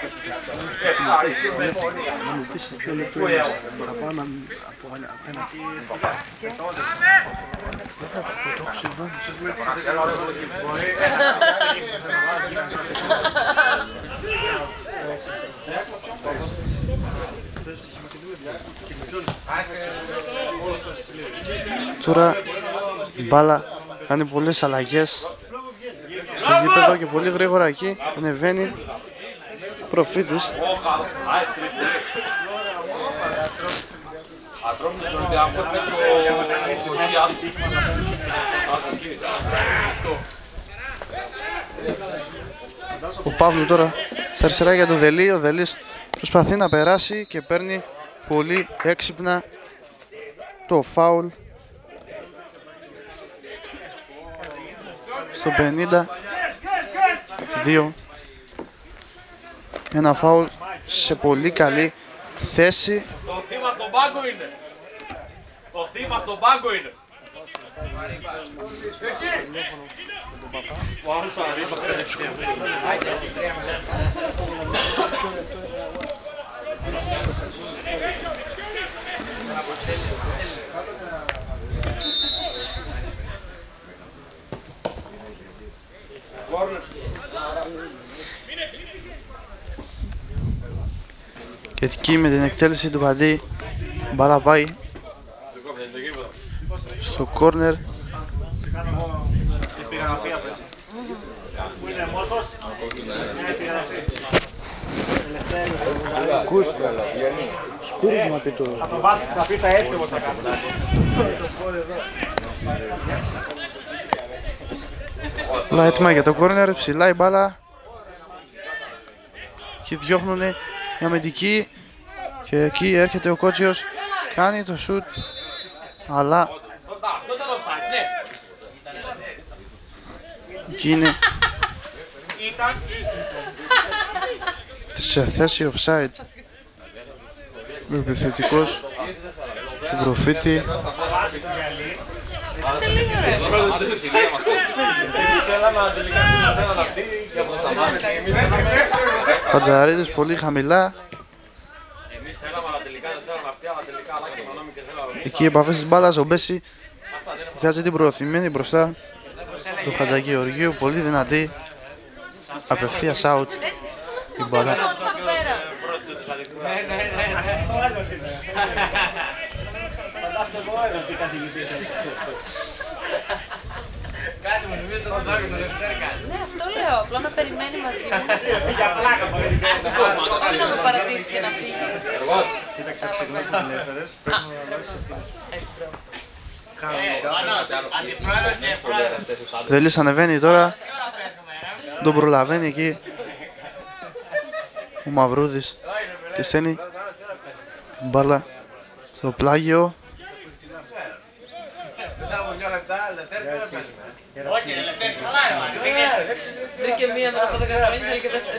Τώρα η μπάλα κάνει πολλές αλλαγές στο γήπεδο και πολύ γρήγορα εκεί ανεβαίνει προφήτης. Ο Παύλου τώρα στα αριστερά για τον Δελή. Ο Δελής προσπαθεί να περάσει και παίρνει πολύ έξυπνα το φάουλ στο 52. Ένα φάουλ σε πολύ καλή θέση. Το θύμα στον πάγκο είναι. Το θύμα στον πάγκο είναι. Και εκεί με την εκτέλεση του Μπαντή, μπάλα πάει στο κόρνερ. Σπύρισμα πει το. Θα το βάλεις, θα πεις έτσι όπως θα κάνεις. Όλα έτοιμα για το κόρνερ, ψηλά η μπάλα. Και διώχνουνε η αμυντική. Και εκεί έρχεται ο Κότσιος, κάνει το σουτ. Αλλά εκεί είναι σε θέση offside ο επιθετικός του προφήτη. Χατζαρίδης πολύ χαμηλά. Εκεί οι επαφές της μπάλας, ο Μπέση βγάζει την προωθημένη μπροστά του Χατζαγεωργίου, πολύ δυνατή, απευθείας out η μπάλα. Ναι, αυτό λέω. Απλά με περιμένει μαζί μου. Όχι να με παρατήσει και να φύγει. Βελής ανεβαίνει τώρα, τον προλαβαίνει εκεί ο Μαυρούδης και στέλνει την μπάλα στο πλάγιο. Βρήκε μία μετά από 10 χρόνια, θέλει και δεύτερη.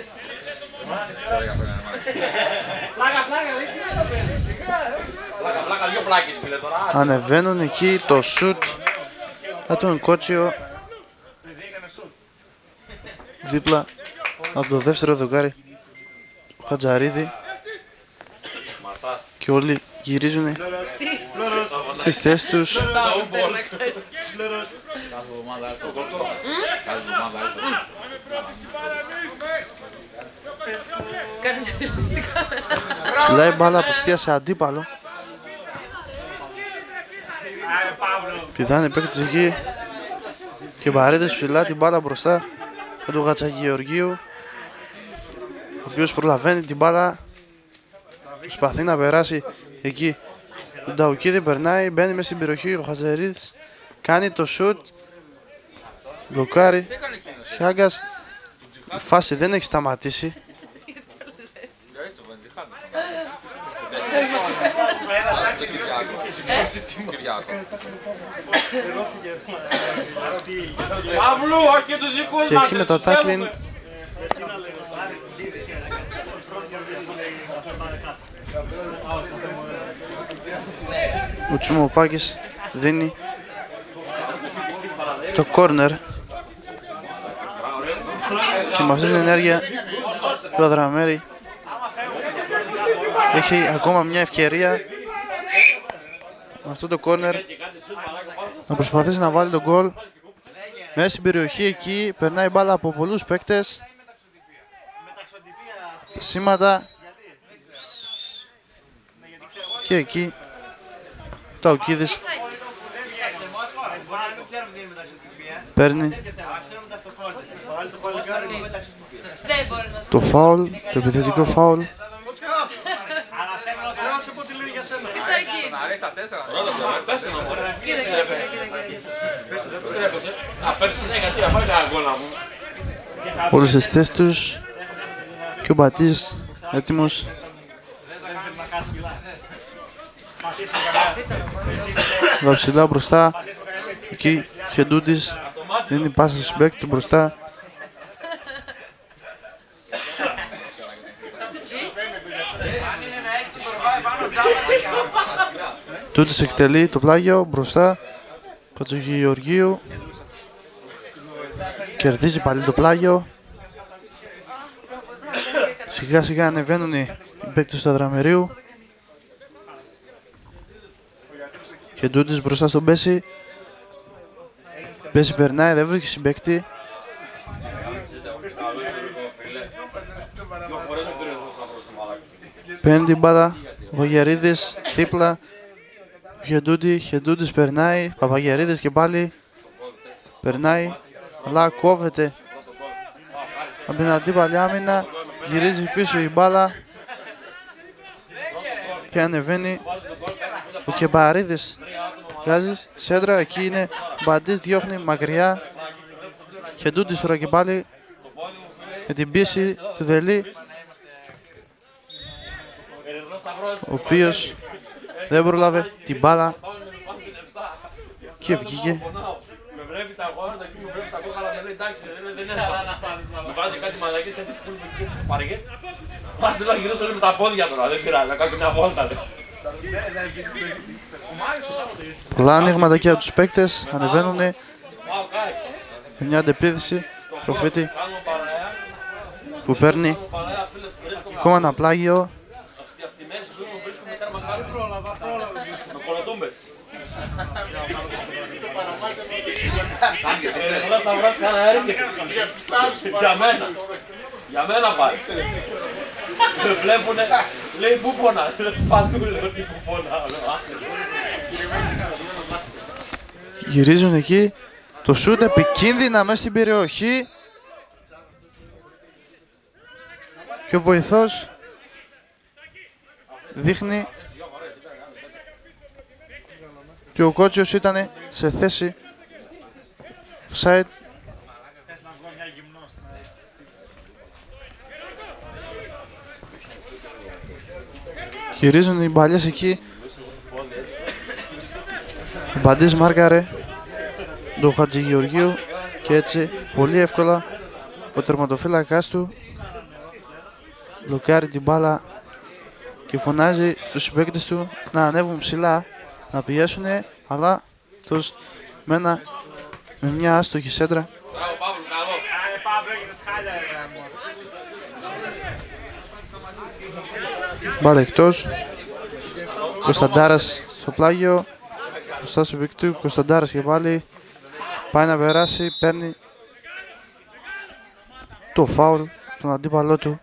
Ανεβαίνουν εκεί το σουτ από τον Κότσιο δίπλα από το δεύτερο δοκάρι του Χατζαρίδη και όλοι γυρίζουν στις θέσεις τους. Κάνει μια δήλωση στην κάμερα. Ψηλάει μπάλα απευθείας σε αντίπαλο. Πηδάνε παίκτης εκεί και Μπαρίδης ψηλά την μπάλα μπροστά με τον Χατζαγεωργίου, ο οποίος προλαβαίνει την μπάλα, προσπαθεί να περάσει εκεί. Ο Νταουκίδη περνάει, μπαίνει μέσα στην περιοχή, ο Χατζαρίδης κάνει το σουτ, μπλοκάρει. Χιάγκας, η φάση δεν έχει σταματήσει. Και εκεί με το τάκλιν ο Τσουμοπάκης δίνει το κόρνερ και με αυτή την ενέργεια του Αδραμέρη έχει ακόμα μια ευκαιρία με αυτό το κόρνερ να προσπαθήσει να βάλει τον γκολ μέσα στην περιοχή. Εκεί περνάει μπάλα από πολλούς παίκτες, σήματα και εκεί ο Οκίδης παίρνει το φάουλ, το επιθετικό φάουλ. Όλες τις θέσεις τους και ο Μπατής έτοιμος. Βαψιλά μπροστά, εκεί Χεντούτης δίνει πάσα στους παίκτες του μπροστά. Τούτης εκτελεί το πλάγιο μπροστά, Χατζαγεωργίου. Κερδίζει πάλι το πλάγιο. Σιγά σιγά ανεβαίνουν οι παίκτες του Αδραμερίου. Και Ντούντης μπροστά στον Μπέση. Μπέση περνάει, δεν βρίσκει συμπαίκτη. Παίρνει την μπάλα ο Βαγιαρίδης, δίπλα. Χεντούντης περνάει, Παπαγιαρίδης και πάλι περνάει, αλλά κόβεται από την αντίπαλη άμυνα. Γυρίζει πίσω η μπάλα και ανεβαίνει ο Κεμπαρίδης. Βγάζει σέντρα, εκεί είναι ο Μπαντής, διώχνει μακριά. Χεντούντης τώρα και πάλι με την πίεση του Δελή, ο οποίος δεν πρόλαβε την μπάλα και βγήκε. Με βλέπει τα αγώνα και μου βλέπει τα κόκκαλα, με λέει εντάξει, δεν έσπασε. Με βάζει κάτι μαλακές, κάτι παρεγέ. Πας να γυρίσω με τα πόδια τώρα, δεν πειράζει, να κάνω μια βόλτα. Πολλά ανοίγματα και από τους παίκτες, ανεβαίνουνε με μια αντεπίθεση. Προφήτη που παίρνει ακόμα ένα πλάγιο. Εδώ θα βράσει κανένα έρθει. Για μένα πάει. Με βλέπουνε, λέει πού πονά. Παντού λέω τι πού πονά. Γυρίζουν εκεί. Το σούτ επικίνδυνα μέσα στην περιοχή. Και ο βοηθός δείχνει και ο Κότσιος ήταν σε θέση offside. Γυρίζουν οι μπαλιές εκεί. Ο Μπαντής μάρκαρε τον Χατζηγεωργίου και έτσι πολύ εύκολα ο τερματοφύλακας του μπλοκάρει την μπάλα και φωνάζει στους συμπαίκτες του να ανέβουν ψηλά, να πιέσουν, αλλά αυτός με μια άστοχη σέντρα μπάλα εκτός. Κωνσταντάρας στο πλάγιο, μπροστά στο παίκτη του, Κωνσταντάρας και πάλι πάει να περάσει, παίρνει το φάουλ τον αντίπαλό του.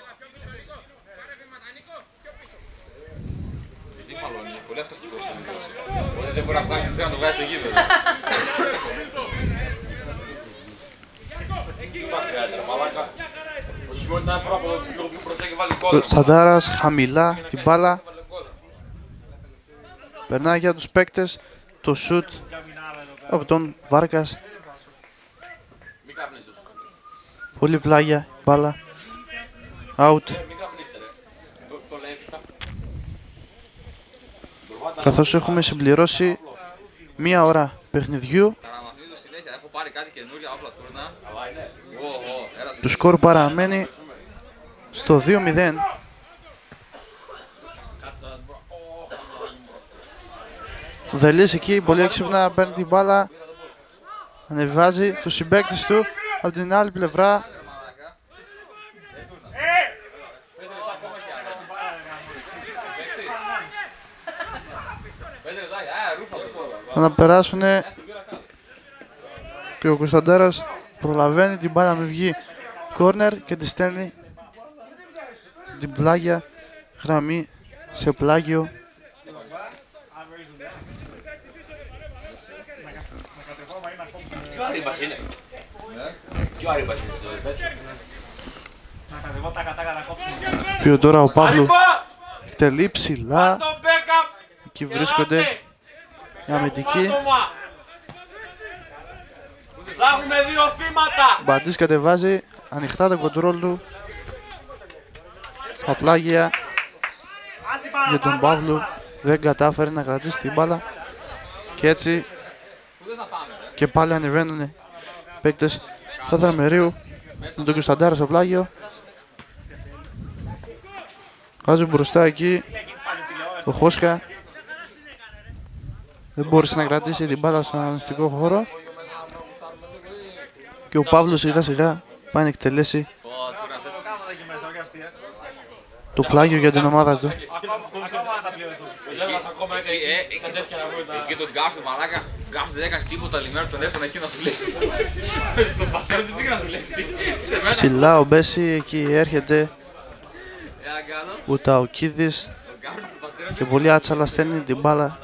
Πολύ αυτοστικός είναι. Οπότε δεν μπορεί να βγάλεις εσύ να το βγάλεις εκεί βέβαια. Κωνσταντάρας χαμηλά την μπάλα. Περνάει για τους παίκτες. Το σουτ από τον Βάρκας. Πολύ πλάγια μπάλα. Out. Καθώς έχουμε συμπληρώσει μία ώρα παιχνιδιού, Έχω πάρει κάτι καινούρια όπλα τούρνα. το σκορ παραμένει στο 2-0. Ο Δελής εκεί πολύ έξυπνα παίρνει την μπάλα, ανεβάζει τους συμπαίκτες του από την άλλη πλευρά. Να περάσουν και ο Κωνσταντάρας προλαβαίνει την μπάλα με βγει κόρνερ και τη στέλνει την πλάγια γραμμή σε πλάγιο. Ποιο αρήμπας είναι? Ποιο αρήμπας είναι στο τέτοιο? Ποιο τώρα ο Παύλου εκτελεί ψηλά. Εκεί βρίσκονται οι αμυντικοί. Θα έχουμε δύο θύματα! Μπαντής κατεβάζει ανοιχτά το κοντρόλ του. Τα πλάγια για τον Παύλου δεν κατάφερε να κρατήσει την μπάλα. Και έτσι και πάλι ανεβαίνουν οι παίκτες του Αδραμερίου με τον Κωνσταντάρα στο πλάγιο. Βάζει μπροστά εκεί ο Χόσκα. Δεν μπόρεσε να κρατήσει την μπάλα στον αγωνιστικό χώρο. Και ο Παύλος σιγά σιγά πάει να εκτελέσει το πλάγιο για την ομάδα του. Εκεί τον Γκάφτο, μαλάκα. Γκάφτο δεν έκανε τίποτα άλλη μέρα, τον έφερε εκεί να δουλεύει. Στον πατέρα δεν πήγε να δουλέψει. Ψηλά ο Μπέση, εκεί έρχεται ο Ταοκίδης και πολύ άτσαλα στέλνει την μπάλα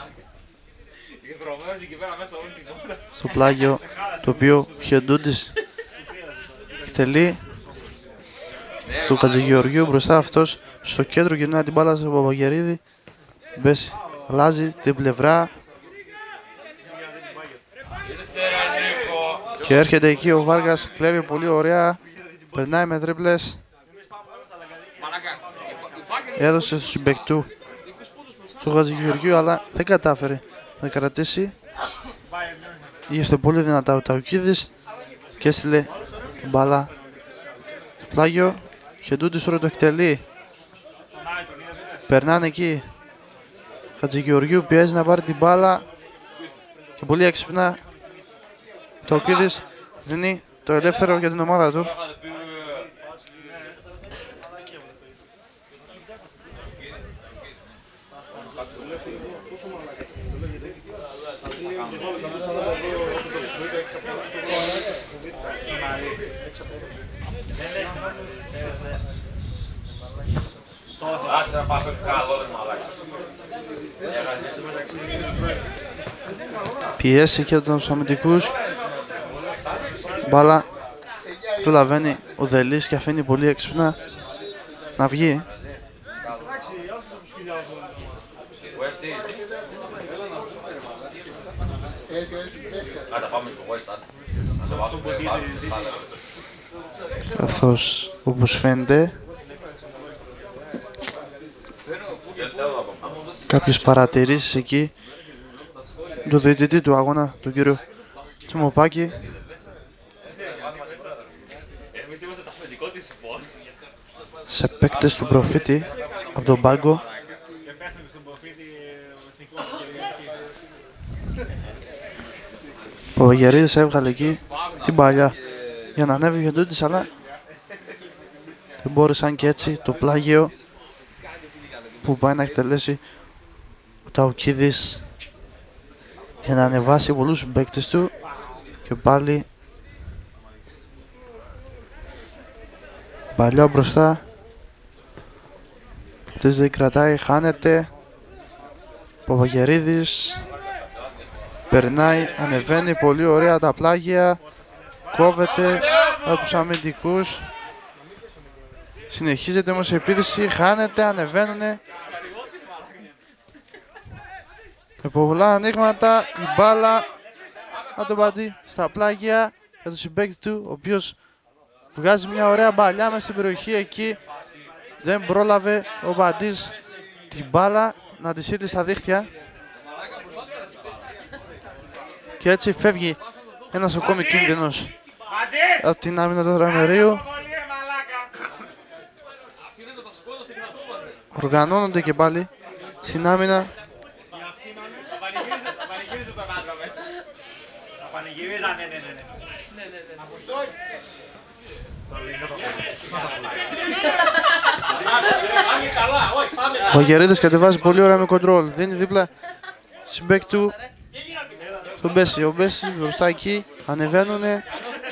στο πλάγιο, το οποίο Χεντούντης εκτελεί στο Χατζηγεωργίου μπροστά, αυτός στο κέντρο γυρνάει την μπάλα στο Παπαγερίδη. Μπέση αλλάζει την πλευρά και έρχεται εκεί ο Βάργας, κλέβει πολύ ωραία, περνάει με τρίπλες, έδωσε στο συμπαίκτη του του Χατζηγεωργίου, αλλά δεν κατάφερε να κρατήσει. Είχε πολύ δυνατά ο Ταουκίδης και έστειλε την μπάλα στο πλάγιο. Χεντούντης τώρα το εκτελεί, περνάνε εκεί. Χατζηγεωργίου πιέζει να πάρει την μπάλα και πολύ έξυπνα ο Ταουκίδης δίνει το ελεύθερο για την ομάδα του. Πιέσει και τους αμυντικούς. Μπάλα προλαβαίνει ο Δελής και αφήνει πολύ έξυπνα να βγει. Καθώς όπως φαίνεται κάποιες παρατηρήσεις εκεί του διαιτητή του αγώνα, τον κύριο Τσιμοπάκη. Σε παίκτες του Προφήτη από τον πάγκο. Ο Παπαγερίδης έβγαλε εκεί την παλιά για να ανέβει ο Χεντούντης, αλλά δεν μπόρεσαν, και έτσι το πλάγιο που πάει να εκτελέσει ο Ταουκίδης για να ανεβάσει πολλούς παίκτες του, και πάλι παλιά μπροστά. Της δεν κρατάει, χάνεται. Παπαγερίδης περνάει, ανεβαίνει πολύ ωραία τα πλάγια, κόβεται από τους αμυντικούς. Συνεχίζεται όμως η επίθεση, χάνεται, ανεβαίνουνε με πολλά ανοίγματα. Η μπάλα από τον Μπαντή στα πλάγια για τον συμπαίκτη του, ο οποίος βγάζει μια ωραία μπαλιά μέσα στην περιοχή εκεί. Δεν πρόλαβε ο Μπαντής την μπάλα να τη στείλει στα δίχτυα και έτσι φεύγει ένας ακόμη κίνδυνος από την άμυνα του Δραμερίου. Οργανώνονται και πάλι στην άμυνα. Ο Γερίδης κατεβάζει πολύ ωραία με κοντρόλ. Δίνει δίπλα συμπαίκτη του στον Μπέση. Ο Μπέση μπροστά εκεί. Ανεβαίνουνε.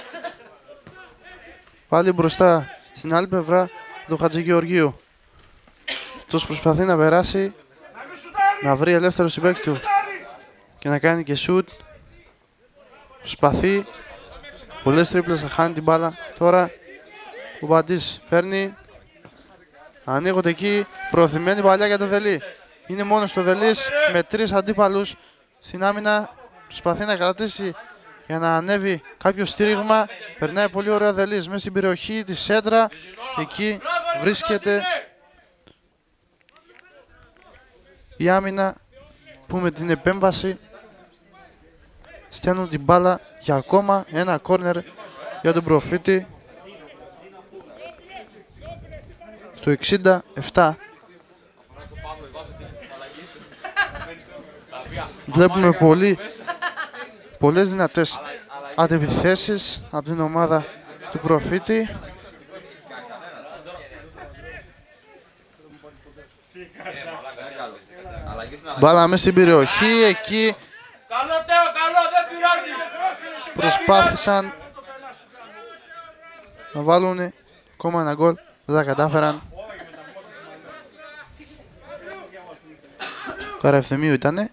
Πάλι μπροστά στην άλλη πλευρά του Χατζηγεωργίου. Τους προσπαθεί να περάσει, να βρει ελεύθερο συμπαίκτη του και να κάνει και σουτ. Προσπαθεί. Πολλές τρίπλες, να χάνει την μπάλα. Τώρα ο Μπαντής παίρνει. Ανοίγονται εκεί, προωθημένη παλιά για το Δελή. Είναι μόνος το Δελής με 3 αντίπαλους στην άμυνα. Προσπαθεί να κρατήσει για να ανέβει κάποιο στήριγμα. Περνάει πολύ ωραία Δελής μέσα στην περιοχή της σέντρα. Εκεί βρίσκεται η άμυνα που με την επέμβαση στέλνουν την μπάλα για ακόμα ένα κόρνερ για τον Προφήτη. Στο 67 βλέπουμε πολλές δυνατές αντεπιθέσεις από την ομάδα του Προφήτη. Μπάλα μέσα στην περιοχή, εκεί Καλό Τέο, καλό, δεν πειράζει. προσπάθησαν να βάλουν ακόμα ένα γκολ, δεν τα κατάφεραν. Καραευθεμίου ήτανε.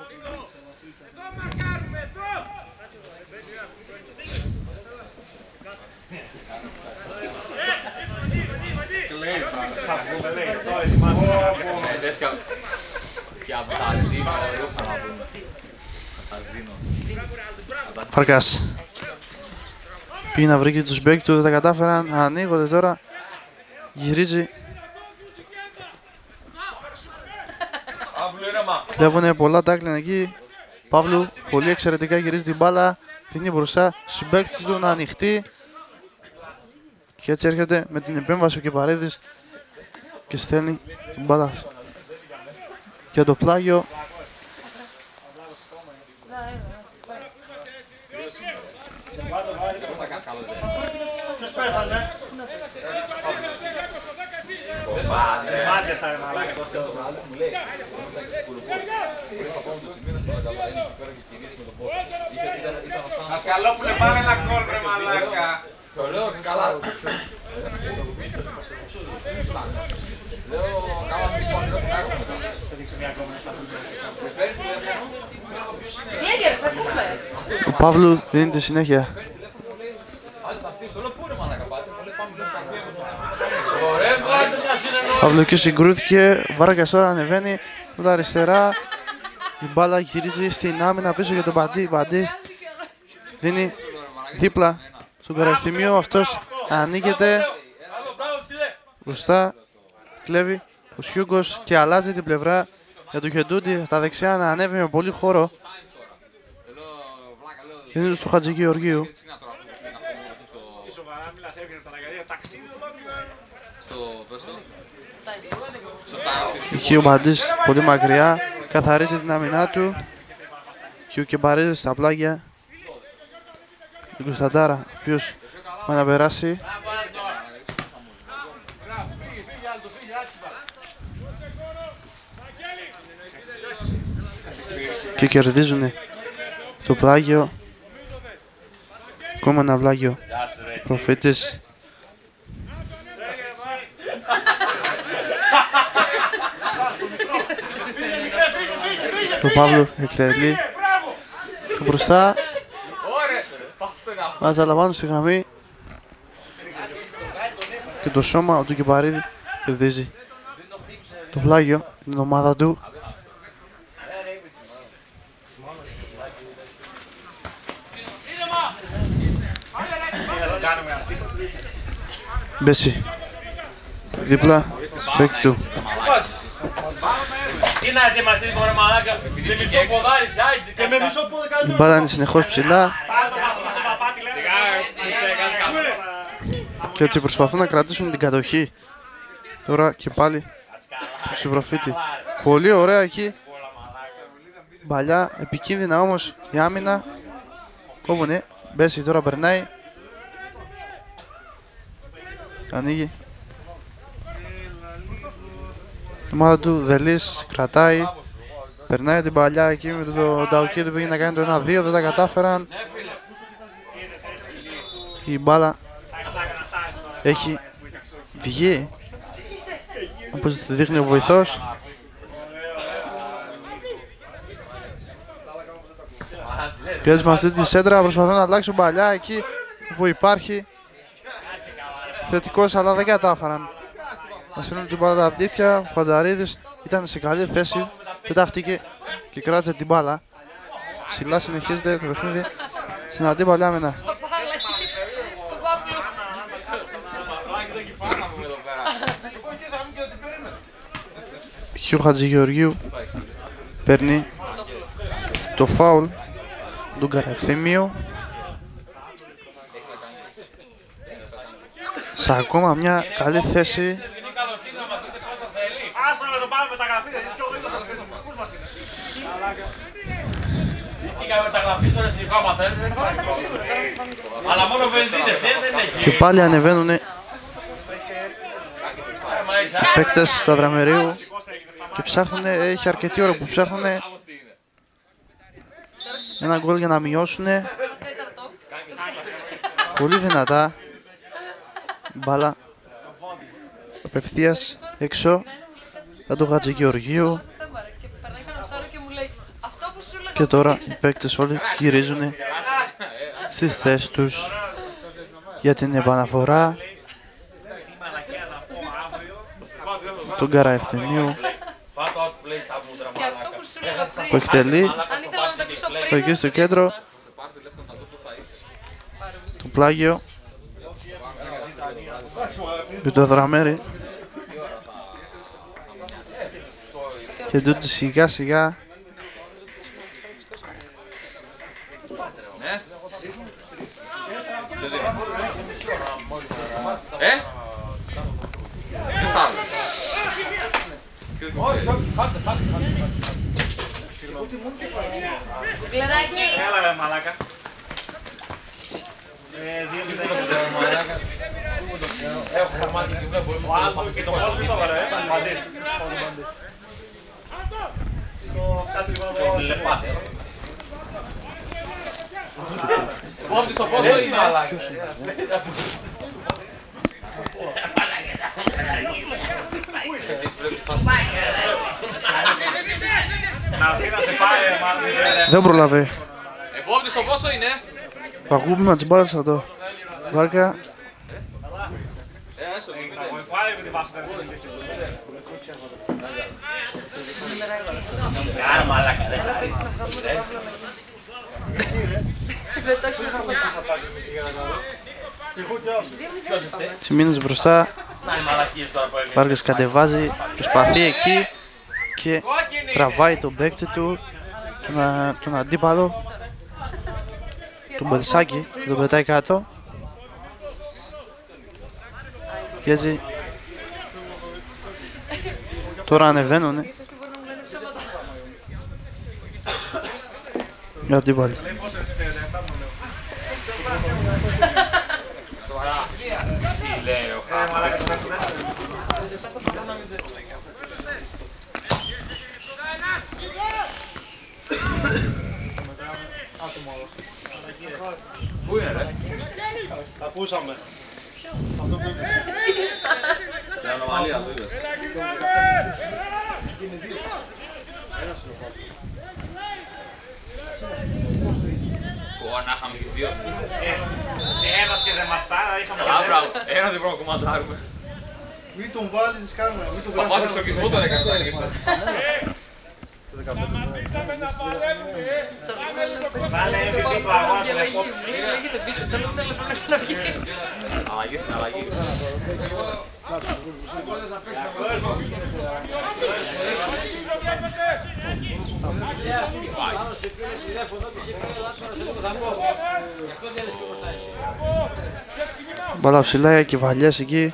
Και από τα Ζήνο, ρούχα να πούμε. Τα Ζήνο. Φαρκάς. Πήγε να βρει και τους μπέκ του, δεν τα κατάφεραν. Ανοίγονται τώρα. Γυρίζει. Κλέβουνε πολλά τάκλιν εκεί. Παύλου πολύ εξαιρετικά γυρίζει την μπάλα. Δίνει μπροστά στους μπέκ του να ανοιχτεί. Και έτσι έρχεται με την επέμβαση ο Κεπαρίδης και στέλνει την μπάλα για το πλάγιο. Ποιος πέθανε? Μάτιασα ρε μαλάκα τόσο. Ασκαλόπουλε πάμε ένα γκολ ρε μαλάκα. Το λέω καλά. Λέω καλά μη σπονδρό που να έχουμε μετά. Τι έγινες, ακούμε. Ο Παύλου δίνει τη συνέχεια. Παύλου και συγκρούθηκε. Βάρκας τώρα ανεβαίνει από τα αριστερά. Η μπάλα γυρίζει στην άμυνα πίσω για τον Παντή. Παντή δίνει δίπλα στον Καραευθυμίο. Αυτός ανοίγεται μπροστά. Κλέβει ο Σιούγκος και αλλάζει την πλευρά για τον Χεντούντι. Τα δεξιά να ανέβει με πολύ χώρο. Είναι στο Χατζηγεωργίου. Εκεί ο Μπαντής πολύ μακριά. Καθαρίζει την άμυνά του. Και ο Κεμπαρίδης στα πλάγια. Η Κωνσταντάρα, ο οποίος πάει να περάσει. Και κερδίζουν το πλάγιο. Ακόμα ένα πλάγιο. Προφήτης. Το Παύλο εκτελεί. Και μπροστά. Μαζαλαμβάνουν στη γραμμή. Και το σώμα του Κυπαρίδη κερδίζει το πλάγιο, την ομάδα του. Μπέση δίπλα, παίκτη του. Τι να ετοιμαστείς μωρέ μαλάκα, με μισό ποδάρι σάιντ. Και με μισό πόδι Η μπάλα είναι συνεχώς ψηλά. Και έτσι προσπαθούν να κρατήσουν την κατοχή. Τώρα και πάλι στον Προφήτη. Πολύ ωραία εκεί. Μπαλιά, επικίνδυνα όμως η άμυνα. Κόβουνε, Μπέση τώρα περνάει. Ανοίγει. Η ομάδα του Δελής κρατάει. Περνάει την παλιά εκεί με το Νταουκίδη που πήγε να κάνει το 1-2. Δεν τα κατάφεραν. Η μπάλα έχει βγει. Όπως δείχνει ο βοηθός. Και έτσι με αυτή τη σέντρα προσπαθούν να αλλάξουν παλιά εκεί που υπάρχει. Θετικός, αλλά δεν κατάφεραν να στείλουν την μπάλα τα δίτια. Ο Χονταρίδης ήταν σε καλή θέση, πετάχτηκε και κράτησε την μπάλα. Ψηλά συνεχίζεται το παιχνίδι στην αντίπαλη άμυνα. Και ο Χατζηγεωργίου παίρνει το φάουλ του Καραευθυμίου. Σε ακόμα μια καλή θέση. για μεταγραφή στον εθνικό, άμα θέλετε, δεν υπάρχει. Αλλά μόνο βενζίνες, δεν έχει. Και πάλι ανεβαίνουν παίκτες του Αδραμερίου και ψάχνουν, έχει αρκετή ώρα που ψάχνουν ένα γκολ για να μειώσουν. Πολύ δυνατά μπάλα απευθείας έξω για τον Χατζηγεωργίου. Και τώρα οι παίκτες όλοι γυρίζουν στις θέσεις τους για την επαναφορά τον Καραευθυμίου που εκτελεί εκεί στο κέντρο το πλάγιο και το Αδραμέρι και τούτοι σιγά σιγά Ποιος θα άλλο. Γλεράκι. Έλα ρε μαλάκα. Έχω χαμάτι και βλέπω. Ο άνθρωπος και το μόνο πίσω ρε. Μαντής. Κάτι λοιπόν. Πόντις στο πόσο είναι. Να σε πάει μάλλον. δεν προλαβεί. Πόντις στο πόσο είναι. Παγούμε τις μπάλες αυτό. Βάρκα. Πάλι με τη βάση δεν Άρα μαλάκα, δεν χαρίσει. Τσιμίνης μπροστά. Να οι μαλακίες τώρα που έμεινε. Βάρκας κατεβάζει, προσπαθεί εκεί και τραβάει τον παίκτη του, τον αντίπαλο, τον Μπελσάκη, και τον πετάει κάτω. Και έτσι τώρα ανεβαίνουνε οι αντίπαλοι. Τι λέει ο Χάμος. Πού είναι ρε. Ακούσαμε. Την ανομαλία το είδες. Να είχαμε και δύο. ένας και δεν μας τάρα, είχαμε και Μπράβο, ένα δεν μπορούμε να κομμαντάρουμε. Μην τον βάλεις κάμερα, μην τον Παπάς εξοκισμό τον έκανε τα γρήγορα. Αλλαγή στην αλλαγή. Μπάλα ψηλά και βαλιές εκεί.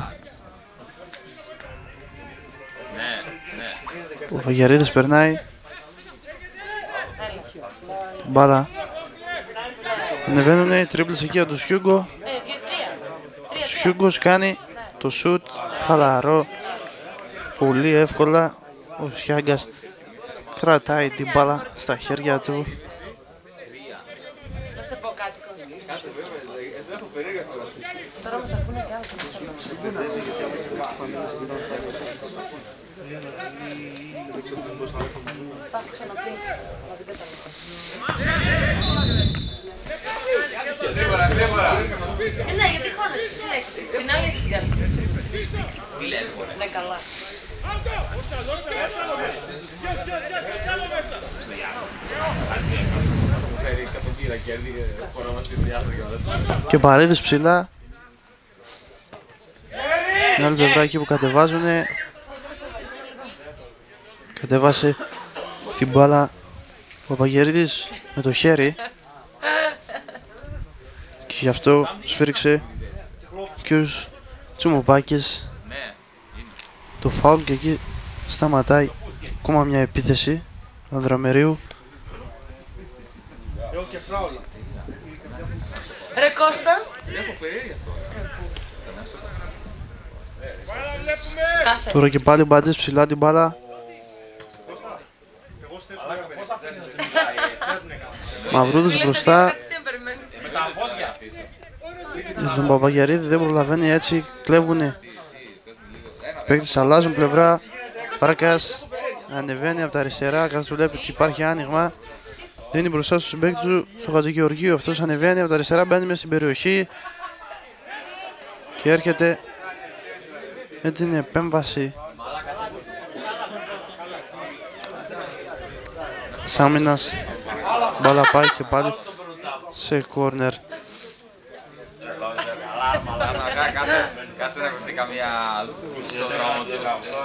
Ο Βαγιαρίδης περνάει. Μπάλα. Ανεβαίνουνε, τρίπλες εκεί από τον Σιούγκο. Σιούγκος κάνει το σουτ χαλαρό. Πολύ εύκολα. Ο Σιάγκας κρατάει την μπάλα στα χέρια του. Να σε πω κάτι, Κώστα. Τώρα μας ακούνε και άλλοι. Στα έχω ξαναπεί, αλλά δεν καταλαβαίνω. Ναι, γιατί χώνεσαι συνέχεια. Την άλλη την κάνεις. Τι λες μωρέ. Ναι, καλά. Και Παρίδης ψηλά. Μια άλλη πλευρά εκεί που κατεβάζουνε. Κατέβασε την μπάλα ο Παπαγερίδης με το χέρι. Και γι' αυτό σφύριξε ο κύριος Τσουμουπάκης το φάουλ και εκεί σταματάει ακόμα μια επίθεση του Ανδραμερίου. Ρε Κώστα. Σκάσε. Τώρα και πάλι μπάντες ψηλά την μπάλα. Μαυρούδης μπροστά. Με τα πόδια. Για τον Παπαγιαρίδη δεν προλαβαίνει, έτσι κλέβουνε. Παίκτες αλλάζουν πλευρά. Φάρκας ανεβαίνει από τα αριστερά καθώς βλέπει ότι υπάρχει άνοιγμα. Δίνει μπροστά στους παίκτες του στο Χατζηγεωργίου. Αυτός ανεβαίνει από τα αριστερά, μπαίνει μέσα στην περιοχή και έρχεται με την επέμβαση της άμυνας. Μπάλα πάει και πάλι σε κόρνερ. Κάτσε να βρεθεί καμία στον δρόμο του.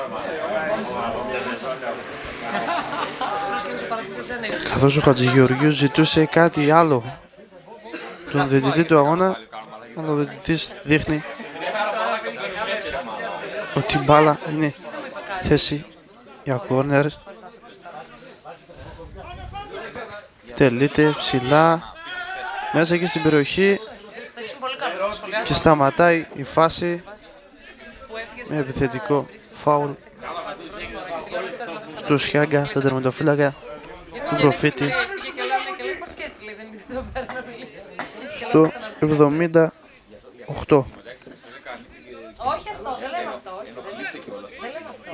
Καθώς ο Χατζηγεωργίου ζητούσε κάτι άλλο τον διαιτητή του αγώνα, αλλά ο διαιτητής δείχνει ότι η μπάλα είναι θέση για κόρνερ. Τελείται ψηλά μέσα και στην περιοχή και σταματάει η φάση με επιθετικό φάουλ στο Σιάγκα, τον τερματοφύλακα του Προφήτη, στο 78. Όχι αυτό, δεν λέμε αυτό. Όχι, δεν λέμε αυτό.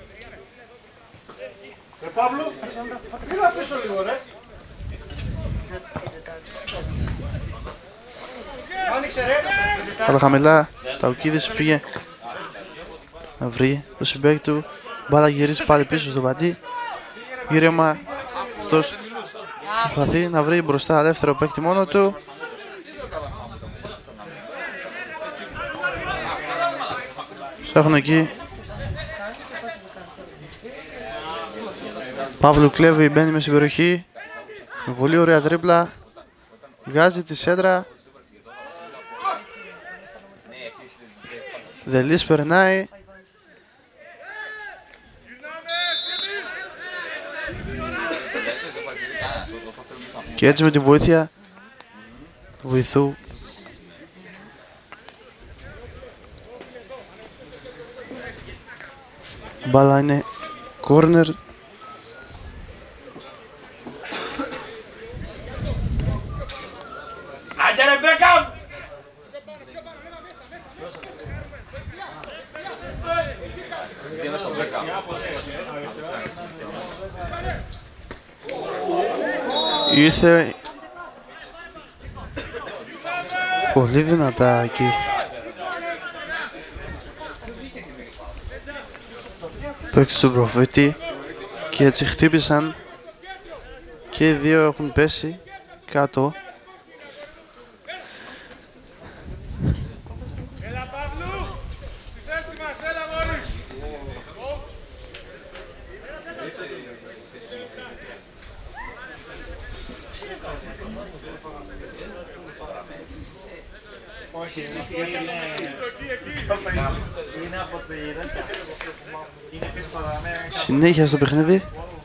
Παύλο, μίλα πίσω λίγο ρε. Άνοιξε ρε. Αλλά χαμηλά, Ταουκίδης πήγε να βρει το συμπέκτη του. Μπάλα γυρίζει πάλι πίσω στο Παντή. Ήρεμα, αυτός προσπαθεί να βρει μπροστά ελεύθερο παίκτη μόνο του. Ψάχνουν εκεί. Παύλου κλέβει, μπαίνει μέσα στην περιοχή. Με πολύ ωραία τρίπλα. Βγάζει τη σέντρα. Δελής περνάει. Και έτσι με τη βοήθεια του βοηθού μπάλα είναι κόρνερ. Άντε ρε Μπέκαμ! Ήρθε πολύ δυνατά εκεί. Παίκτης του Προφήτη και έτσι χτύπησαν και οι δύο έχουν πέσει κάτω. Έλα Παύλου! Στη θέση μας, έλα μωρί! Όχι, είναι από τη Ρέντια. Είναι πίσω παραμένα. Συνέχεια στο παιχνίδι.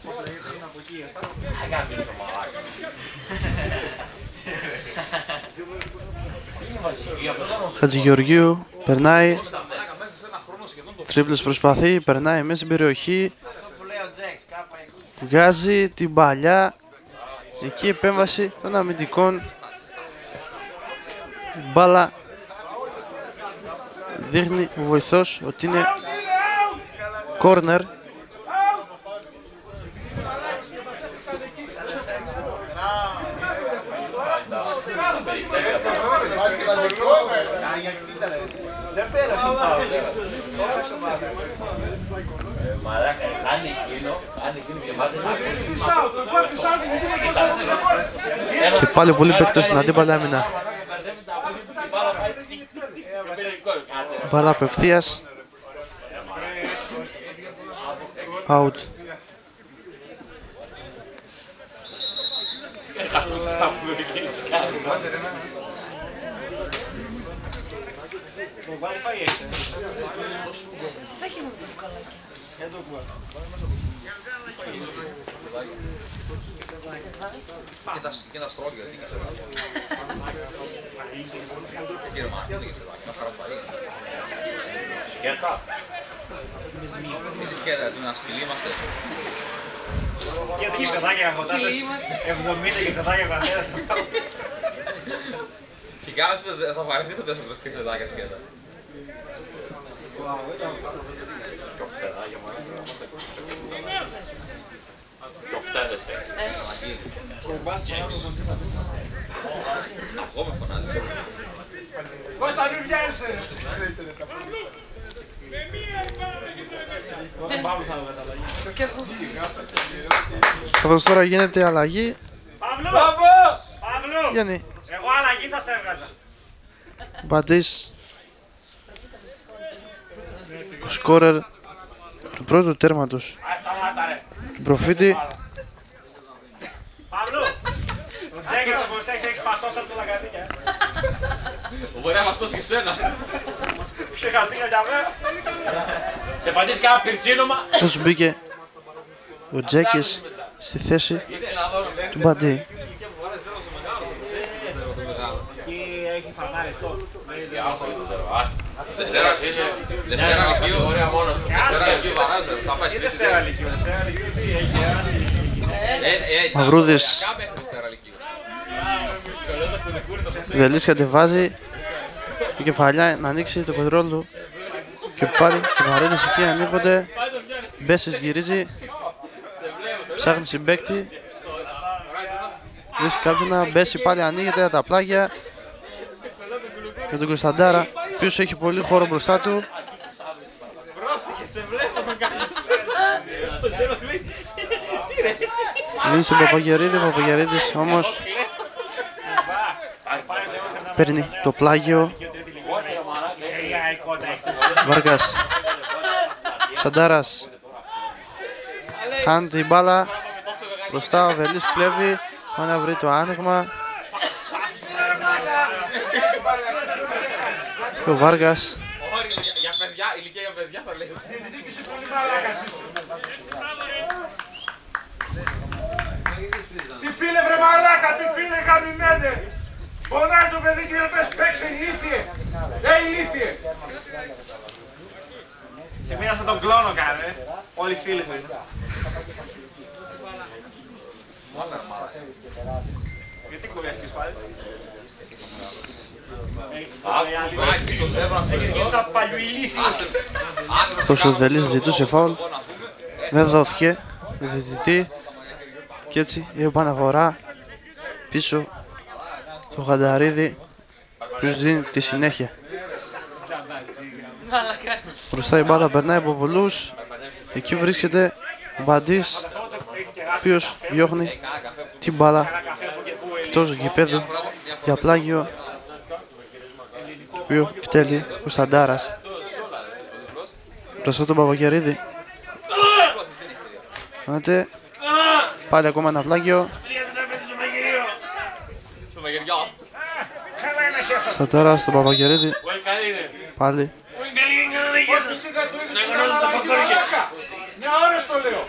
Χατζηγεωργίου περνάει. Τρίπλες προσπαθεί, περνάει μέσα στην περιοχή. Βγάζει την παλιά. Εκεί η επέμβαση των αμυντικών. Μπάλα δείχνει ο βοηθός ότι είναι κόρνερ. Και πάλι πολλοί παίκτες στην αντίπαλη άμυνα. Μπάλα απευθείας. Out. Και τα στρόγγια, τι κεφτεδάκια. Κύριε Μάρτιο, τι κεφτεδάκια, μας χαραπαρεί. Σκέτα. Με τη σκέτα, του να στυλί είμαστε. Και κεφτεδάκια αγωτάτες, 70 κεφτεδάκια πατέρας. Και κάθεστε, θα βαρεθείς το 4 κεφτεδάκια σκέτα. Κοφτέδες. Αυτό με φωνάζει. Κώστα, μην βιάζεσαι. Καθώς τώρα γίνεται αλλαγή. Παύλο! Παύλο! Γίνει Εγώ αλλαγή θα σε έβγαζα. Μπαντής, ο σκόρερ του πρώτου τέρματος Σταμάτα ρε. του προφήτη. Παύλο! Ο Τζέκερ το πως έχεις πασώσει από τα λαγκαδίκια. Μπορεί να μας δώσει και σένα. Ξεχαστήκα για μένα. Σε πατήσει κάνα πυρτσίνομα. Όσο μπήκε ο Τζέκης στη θέση του Μπαντή. Εκεί έχει φανάριστο. Δευτέρα Λυκείου. Ωραία μόνος του. Δευτέρα Λυκείου βαράζει. Σαν πάει Τι τρίτη. Δευτέρα Λυκείου, Δευτέρα Λυκείου τι έχει γεράσει. Μαυρούδης. Δευτέρα Λυκείου. Βελής κατεβάζει η κεφαλιά να ανοίξει το κοντρόλ του και πάλι οι βαρύτες εκεί ανοίγονται. Μπέσης γυρίζει, ψάχνει συμπαίκτη, βρίσκει κάποιον να μπέσει, πάλι ανοίγεται τα πλάγια για τον Κωνσταντάρα, ο οποίος έχει πολύ χώρο μπροστά του. Πρόσεχε, σε βλέπω να κάνεις. Ο Ζέρος λέει, τι ρε. Δίνει στον Παπαγερίδη, ο Παπαγερίδης όμως παίρνει το πλάγιο. Βάργας, Σαντάρας, χάνει την μπάλα, μπροστά ο Βελής κλέβει, πάει να βρει το άνοιγμα. Και ο Βάργας Όχι, για παιδιά, ηλικία για παιδιά θα λέει. Τι φίλε βρε μαλάκα, τι φίλε γαμημένε. Πονάει το παιδί και να πες παίξε ηλίθιε. Ηλίθιε. Σε μείνασα τον κλόνο κάνε. Όλοι οι φίλοι μου είναι. Γιατί κουρέστηκες πάλι. Έχεις γίνει σαν παλιοηλίθιος. αυτός ο Βελής ζητούσε φάουλ, δεν δόθηκε ο διαιτητή και έτσι η επαναφορά πίσω το Γανταρίδη που δίνει τη συνέχεια. Μαλακά. Μπροστά η μπάλα περνάει από πολλούς, εκεί βρίσκεται ο Μπαντής, ο οποίος διώχνει την μπάλα εκτός γηπέδου για πλάγιο, το οποίο εκτέλει ο Σταντάρας. Μπροστά τον Παπαγερίδη. Φαίνεται πάλι ακόμα ένα πλάγιο. Στο μαγειριό. Σταντάρας στον Παπαγερίδη. Πάλι. Μια ώρα στο λέω.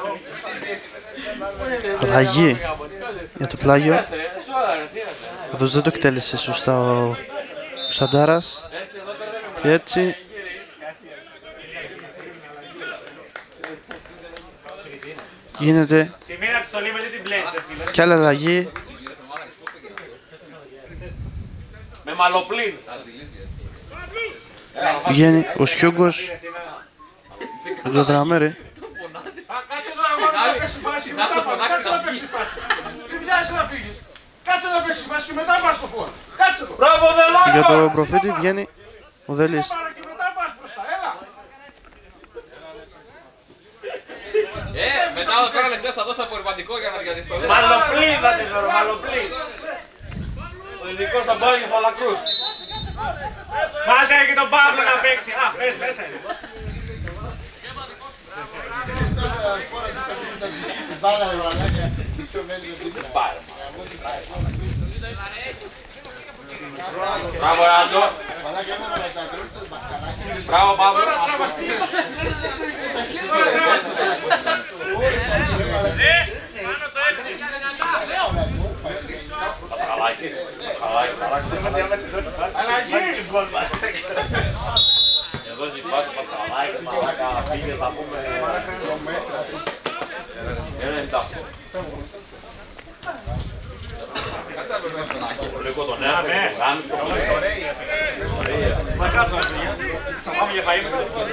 Αλλαγή για το πλάγιο. Εδώ δεν το εκτέλεσε σωστά ο Σταντάρας. Και έτσι γίνεται Σημείνα επιστολή με τι την πλέεις ρε φίλε. κι άλλη αλλαγή. Με μαλοπλήν. Βγαίνει ο Σιούγκος με το δραμέρι. Κάτσε τώρα να παίξει φάση. Κάτσε να παίξει φάση. Τι βιάζεσαι να φύγεις. Κάτσε να παίξει φάση και μετά πας στο φόρ. Κάτσε εδώ. Μπράβο Δελάκο. Για το προφήτη βγαίνει ο Δελής. Πάρα και μετά πας μπροστά. Έλα. Μετά εδώ πέρα λεπτές θα δώσω απορριπαντικό για να διαδιστώ. Μαλοπλήν θα σε φέρω, μαλοπλήν. Ο ειδικός θα πάει για φαλακρούς. Βάλτε και τον Παύλο να παίξει. Α, πες μέσα είναι. Μπράβο Ράντο. Μπράβο Παύλο. Πάνω το 6. Εδώ ζητάτε Πασχαλάκη, μαλάκα, πήγε, θα πούμε... 1,98. Κάτσε να περνάει στον Άκη. Λίγο τον έφερε, τον γάμισε, τον γάμισε. Να κάτσουμε, θα πάμε για φαΐ.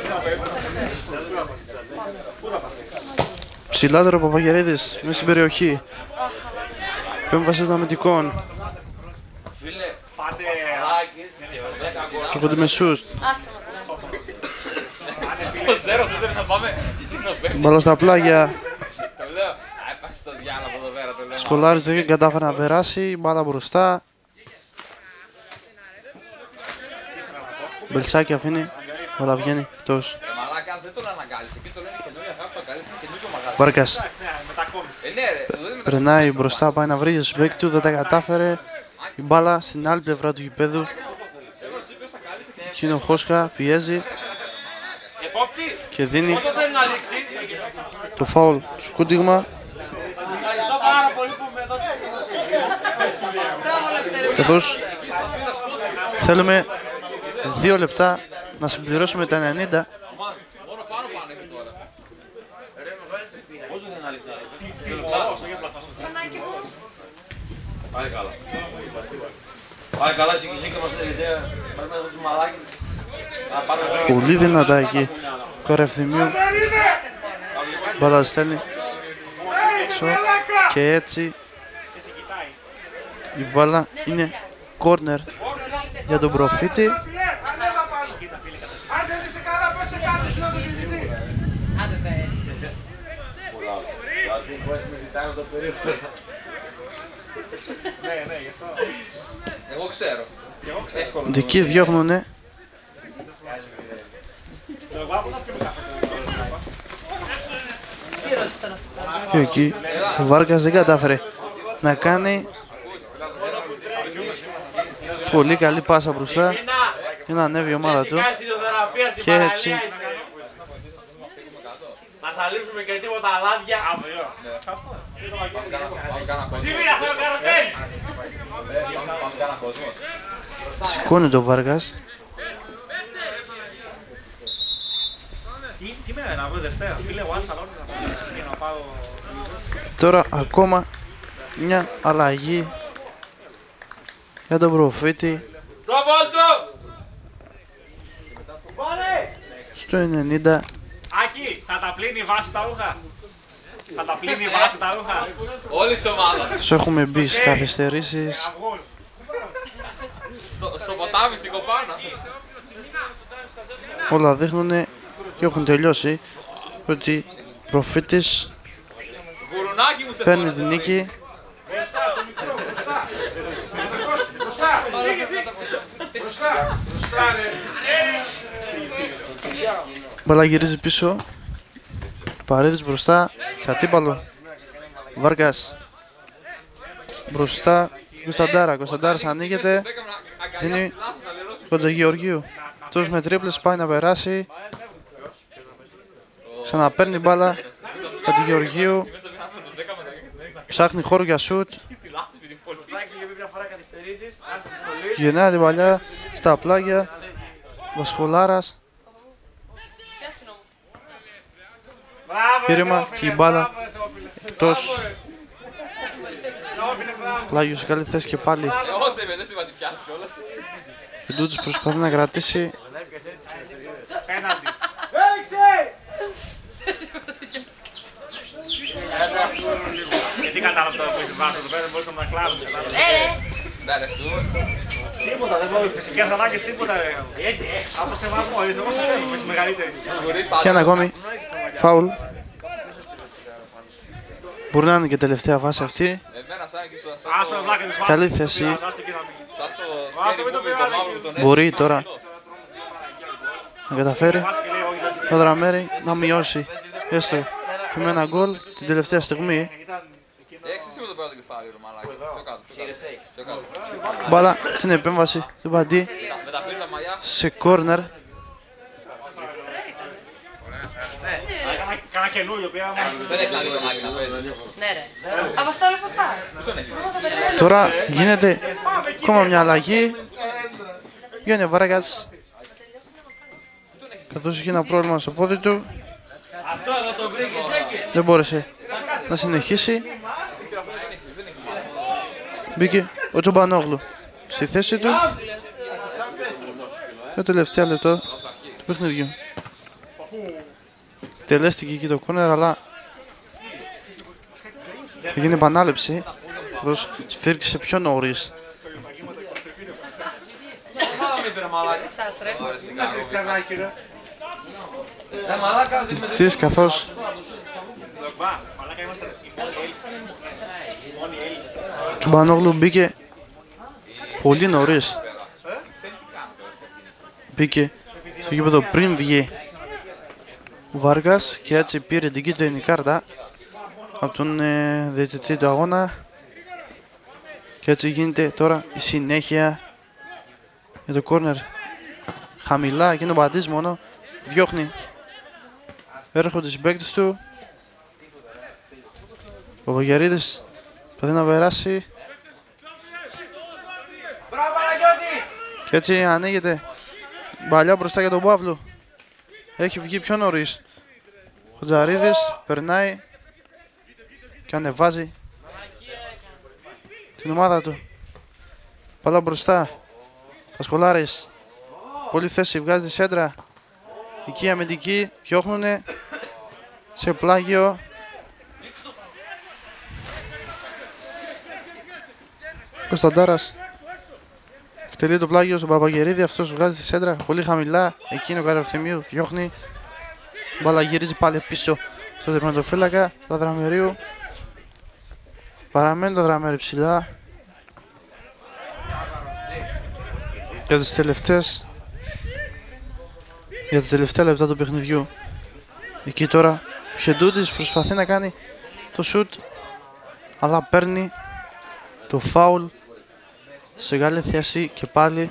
Ψηλότερο Παπαγερίδης, μέσα στην περιοχή. Επέμβαση των αμυντικών. Φίλε, Πάτε... Από τη Μεσούς. Άσε μας. Ο Ζέρος δεν να πάμε. Τι να παίρνει. Μπάλα στα πλάγια. Το λέω. Πάει στο διάλογο από εδώ πέρα. Το λέω. Σκολάρης δεν κατάφερε να περάσει. Μπάλα μπροστά. Μπελσάκι αφήνει. Μπάλα βγαίνει εκτός. Μαλάκα δεν τον αναγκάλισε. Και το λένε καινούργια αγάπη που αγκάλισε καινούργιο μαγαζί. Βάρκας Ναι ρε. Δεν είναι περνάει μπροστά, πάει να βρει το συμπαίκτη του, δεν τα κατάφερε. Η μπάλα στην άλλη πλευρά του γηπέδου. Εκεί είναι ο Χόσκα, πιέζει επόπτη, και δίνει όσο θέλει να λήξει. το φάουλ σκούντιγμα. Ευχαριστώ πάρα πολύ που με δώσετε. Καθώς θέλουμε 2 λεπτά να συμπληρώσουμε τα 90. μόνο πάνω πάνω εκεί τώρα. Όσο θέλει να λήξει. Πάλι καλά. Πάλι καλά, σήκε μας την ιδέα. Πρέπει να δώσουμε μαλάκι. Πολύ δυνατά εκεί. Κορευθυμίου. Μπάλα στέλνει. Και έτσι η μπάλα είναι corner για τον Προφήτη. Αν δεν είσαι καλά, πες σε κάτω σου να το διευθυντή. Εγώ ξέρω. Εύκολο. Εκεί διώχνουνε. Τι ρώτησε τώρα αυτό. Και εκεί ο Βάρκας δεν κατάφερε να κάνει πολύ καλή πάσα μπροστά για να ανέβει η ομάδα του. Και έτσι Να σαλείψουμε και τίποτα λάδια. Τσιμίρα, θέλω καροτέλ! σηκώνει το Βάρκας. Τι μέρα να βρω Δευτέρα, φίλε, ο άλλος αλώνει να πάω... Τώρα ακόμα μια αλλαγή για τον Προφήτη Προβόλτο! στο 90. Άκη, θα τα πλύνει η βάση τα ρούχα. Θα τα πλύνει η βάση τα ρούχα. Όλη η ομάδα. Όσο έχουμε μπει στις καθυστερήσεις, Αυγόλ. Στο ποτάμι, στην κοπάνα. όλα δείχνουν και έχουν τελειώσει ότι ο Προφήτης Γουρουνάκι μου σε παίρνει φόρα. την νίκη. Μπροστά ρε. Μπαλά γυρίζει πίσω. Παρίδης μπροστά σε αντίπαλο. Βάρκας μπροστά. Κωνσταντάρας ανοίγεται. Δίνει Κοντζαγεωργίου. Τους με τρίπλες πάει να περάσει. Ξαναπαίρνει μπάλα. Κοντζαγεωργίου. Ψάχνει χώρο για σουτ. Γυρνάει την παλιά στα πλάγια. Βασχολάρας. Πήρημα και η μπάλα εκτός. Πλάγιος σε καλή θέση και πάλι. Εγώ σε είπε, δεν σε είπα τι πιάσει κιόλας. Ο Ντούτς προσπαθεί να κρατήσει. Πέναλτι. Γιατί κατάλαβα τώρα που έχει βάθος εδώ πέρα, μπορούσαμε να κλάβουμε. Να ρευτούμε. Τίποτα, δεν μπορούμε φυσικές ανάγκες, τίποτα. Από σεβασμό, εγώ σε σέβομαι, είσαι μεγαλύτερη. Και ένα ακόμη φάουλ. Μπορεί να είναι και τελευταία φάση αυτή. Εμένα σαν και Άστο το βλάκα της βάσης. Καλή θέση. σαν στο σκέρι που με το μαύρο τον Μπορεί τώρα να καταφέρει το δραμέρι να μειώσει έστω και με ένα γκολ την τελευταία στιγμή. Έξι με το πέρα το κεφάλι, ρε μαλάκι. Πιο κάτω, πιο κάτω. Μπάλα στην επέμβαση του Μπαντή Με τα πύρτα μαλλιά. σε κόρνερ. Κάνα καινούριο πια. Δεν έχει ξαναδεί τον Άκη να παίζει. Ναι ρε. Αποστόλη Παπά. Πού τον έχει. Τώρα γίνεται Ακόμα μια αλλαγή. Βγαίνει ο Βάργας. Καθώς είχε ένα πρόβλημα στο πόδι του. Δεν μπόρεσε να συνεχίσει. Μπήκε ο Τσομπανόγλου στη θέση του. Το τελευταίο λεπτό του παιχνιδιού. Τελέστηκε εκεί το κόρνερ, αλλά θα γίνει επανάληψη. Καθώς σφίρξε πιο νωρίς. Δυστυχώς καθώς Τσομπανόγλου μπήκε πολύ νωρίς. Μπήκε στο γήπεδο πριν βγει ο Βάργας και έτσι πήρε την κίτρινη κάρτα από τον διαιτητή του αγώνα. Και έτσι γίνεται τώρα η συνέχεια για το κόρνερ. Χαμηλά, εκείνο ο Μπαντής μόνο διώχνει. Έρχονται οι συμπαίκτες του. Ο Παπαγιαρίδης προσπαθεί να περάσει. Και έτσι ανοίγεται μπαλιά μπροστά για τον Παύλου. Έχει βγει πιο νωρίς. Ο Τζαρίδης περνάει και ανεβάζει την ομάδα του. Παλά μπροστά. Πασχολάρης. Πολύ θέση, βγάζει τη σέντρα. Εκεί αμυντική, διώχνουνε σε πλάγιο. Κωνσταντάρας εκτελεί το πλάγιο στον Παπαγερίδη, αυτός βγάζει τη σέντρα πολύ χαμηλά. Εκεί είναι ο Καρευθυμίου, διώχνει. Μπάλα γυρίζει πάλι πίσω στο τερματοφύλακα του Αδραμερίου. Παραμένει το Αδραμέρι ψηλά για τις τελευταίες, για τα τελευταία λεπτά του παιχνιδιού. Εκεί τώρα ο Χεντούτης προσπαθεί να κάνει το σουτ, αλλά παίρνει το φάουλ σε καλή θέση και πάλι.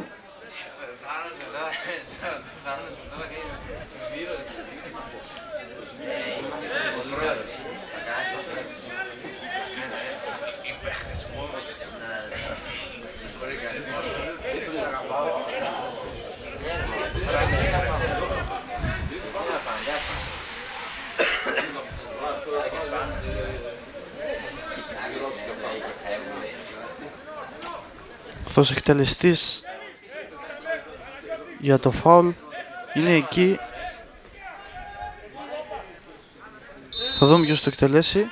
Ο εκτελεστής για το φάουλ είναι εκεί. Θα δούμε ποιος το εκτελέσει.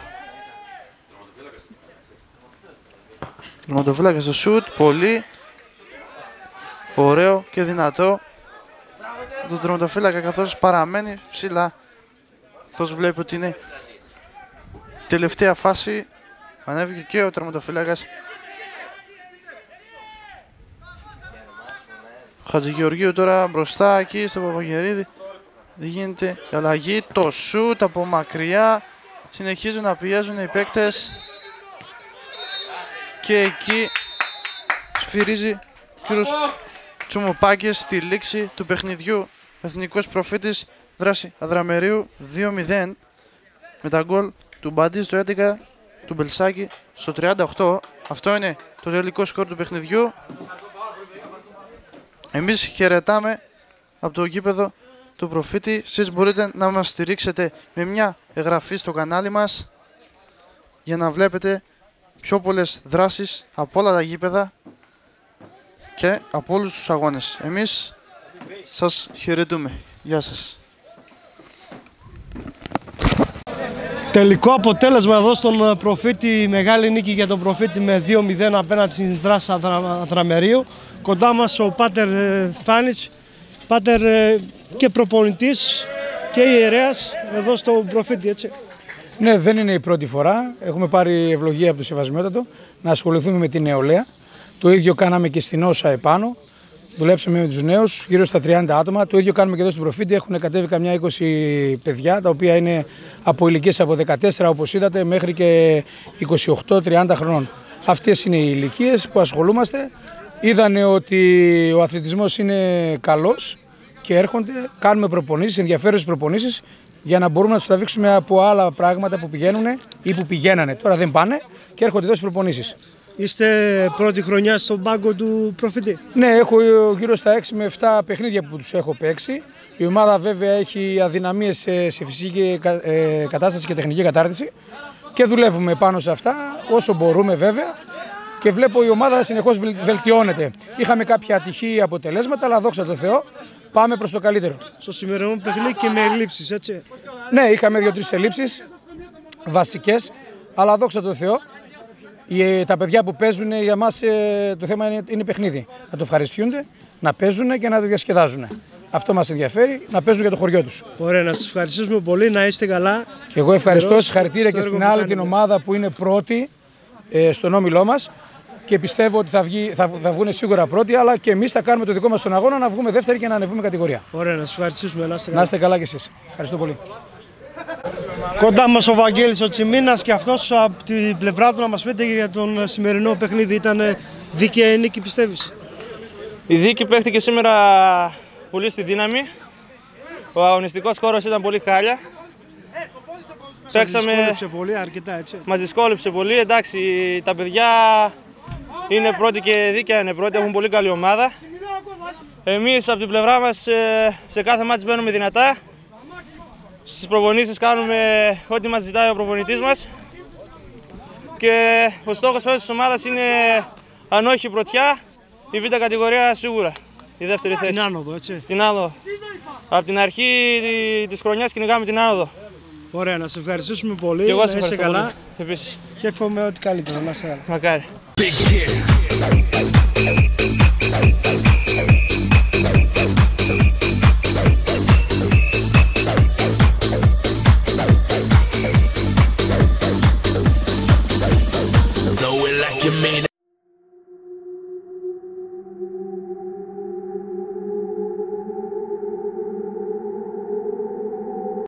Τερματοφύλακας στο σουτ, πολύ ωραίο και δυνατό το τερματοφύλακα, καθώς παραμένει ψηλά, καθώς βλέπει ότι είναι τελευταία φάση. Ανέβηκε και ο τερματοφύλακας. Χατζηγεωργίου τώρα μπροστά εκεί στο Παπαγερίδη. Δεν γίνεται η αλλαγή. Το σουτ από μακριά. Συνεχίζουν να πιέζουν οι παίκτες. Και εκεί σφυρίζει ο κύριος Τσουμουπάκης στη λήξη του παιχνιδιού. Εθνικός προφήτης, δράση Αδραμερίου 2-0. Με τα γκολ του Μπαντή στο 11, του Μπελσάκη στο 38. Αυτό είναι το τελικό σκορ του παιχνιδιού. Εμείς χαιρετάμε από το γήπεδο του Προφήτη. Εσείς μπορείτε να μας στηρίξετε με μια εγγραφή στο κανάλι μας για να βλέπετε πιο πολλές δράσεις από όλα τα γήπεδα και από όλους τους αγώνες. Εμείς σας χαιρετούμε. Γεια σας. Τελικό αποτέλεσμα εδώ στον Προφήτη, μεγάλη νίκη για τον Προφήτη με 2-0 απέναντι στην δράση Αδραμερίου. Κοντά μας ο Πάτερ Θάνης, Πάτερ και προπονητής και ιερέας εδώ στον Προφήτη, έτσι. Ναι, δεν είναι η πρώτη φορά. Έχουμε πάρει ευλογία από το Σεβασμιότατο να ασχοληθούμε με την νεολαία. Το ίδιο κάναμε και στην Όσα επάνω. Δουλέψαμε με τους νέους, γύρω στα 30 άτομα. Το ίδιο κάνουμε και εδώ στον Προφήτη. Έχουν κατέβει καμιά 20 παιδιά, τα οποία είναι από ηλικίες από 14, όπως είδατε, μέχρι και 28-30 χρονών. Αυτές είναι οι ηλικίες που ασχολούμαστε. Είδανε ότι ο αθλητισμός είναι καλός και έρχονται, κάνουμε προπονήσεις, ενδιαφέρουσες προπονήσεις, για να μπορούμε να τους τραβήξουμε από άλλα πράγματα που πηγαίνουν ή που πηγαίνανε. Τώρα δεν πάνε και έρχονται εδώ στις προπονήσεις. Είστε πρώτη χρονιά στον πάγκο του προφήτη. Ναι, έχω γύρω στα 6 με 7 παιχνίδια που τους έχω παίξει. Η ομάδα βέβαια έχει αδυναμίες σε φυσική κατάσταση και τεχνική κατάρτιση και δουλεύουμε πάνω σε αυτά όσο μπορούμε βέβαια και βλέπω η ομάδα συνεχώς βελτιώνεται. Είχαμε κάποια ατυχή αποτελέσματα, αλλά δόξα τω Θεώ πάμε προς το καλύτερο. Στο σημερινό παιχνίδι και με ελλείψεις, έτσι. Ναι, είχαμε 2-3 ελλείψεις βασικές, αλλά δόξα τω Θεώ τα παιδιά που παίζουν για μας το θέμα είναι παιχνίδι. Να το ευχαριστούνται, να παίζουν και να το διασκεδάζουν. Αυτό μας ενδιαφέρει, να παίζουν για το χωριό τους. Ωραία, να σας ευχαριστήσουμε πολύ, να είστε καλά. Και εγώ ευχαριστώ, συγχαρητήρια και στην άλλη την ομάδα που είναι πρώτη στον όμιλό μας και πιστεύω ότι θα βγουν σίγουρα πρώτοι, αλλά και εμείς θα κάνουμε το δικό μας τον αγώνα να βγούμε δεύτερη και να ανεβούμε κατηγορία. Ωραία, να σας ευχαριστήσουμε, να είστε καλά. Να είστε καλά κι εσείς. Ευχαριστώ πολύ. Κοντά μας ο Βαγγέλης ο Τσιμίνας και αυτός από την πλευρά του να μας πείτε για τον σημερινό παιχνίδι. Ήταν δίκαιη νίκη, πιστεύεις? Η δίκη παίχτηκε σήμερα πολύ στη δύναμη. Ο αγωνιστικός χώρος ήταν πολύ χάλια. Μας δυσκόλεψε πολύ, αρκετά, έτσι. Μας δυσκόλεψε πολύ. Εντάξει, τα παιδιά είναι πρώτοι και δίκαια είναι πρώτοι, έχουν πολύ καλή ομάδα. Εμείς από την πλευρά μας σε κάθε μάτς μπαίνουμε δυνατά. Στις προπονήσεις κάνουμε ό,τι μας ζητάει ο προπονητής μας. Και ο στόχος φέτος της ομάδας είναι, αν όχι η πρωτιά, η β' κατηγορία σίγουρα, η δεύτερη θέση. Την άνοδο, έτσι. Την άνοδο. Από την αρχή της χρονιάς κυνηγάμε την άνοδο. Ωραία, να σε ευχαριστήσουμε πολύ. Και εγώ να είσαι καλά. Επίσης. Και εύχομαι ό,τι καλύτερο. Να είσαι καλά. Μακάρι.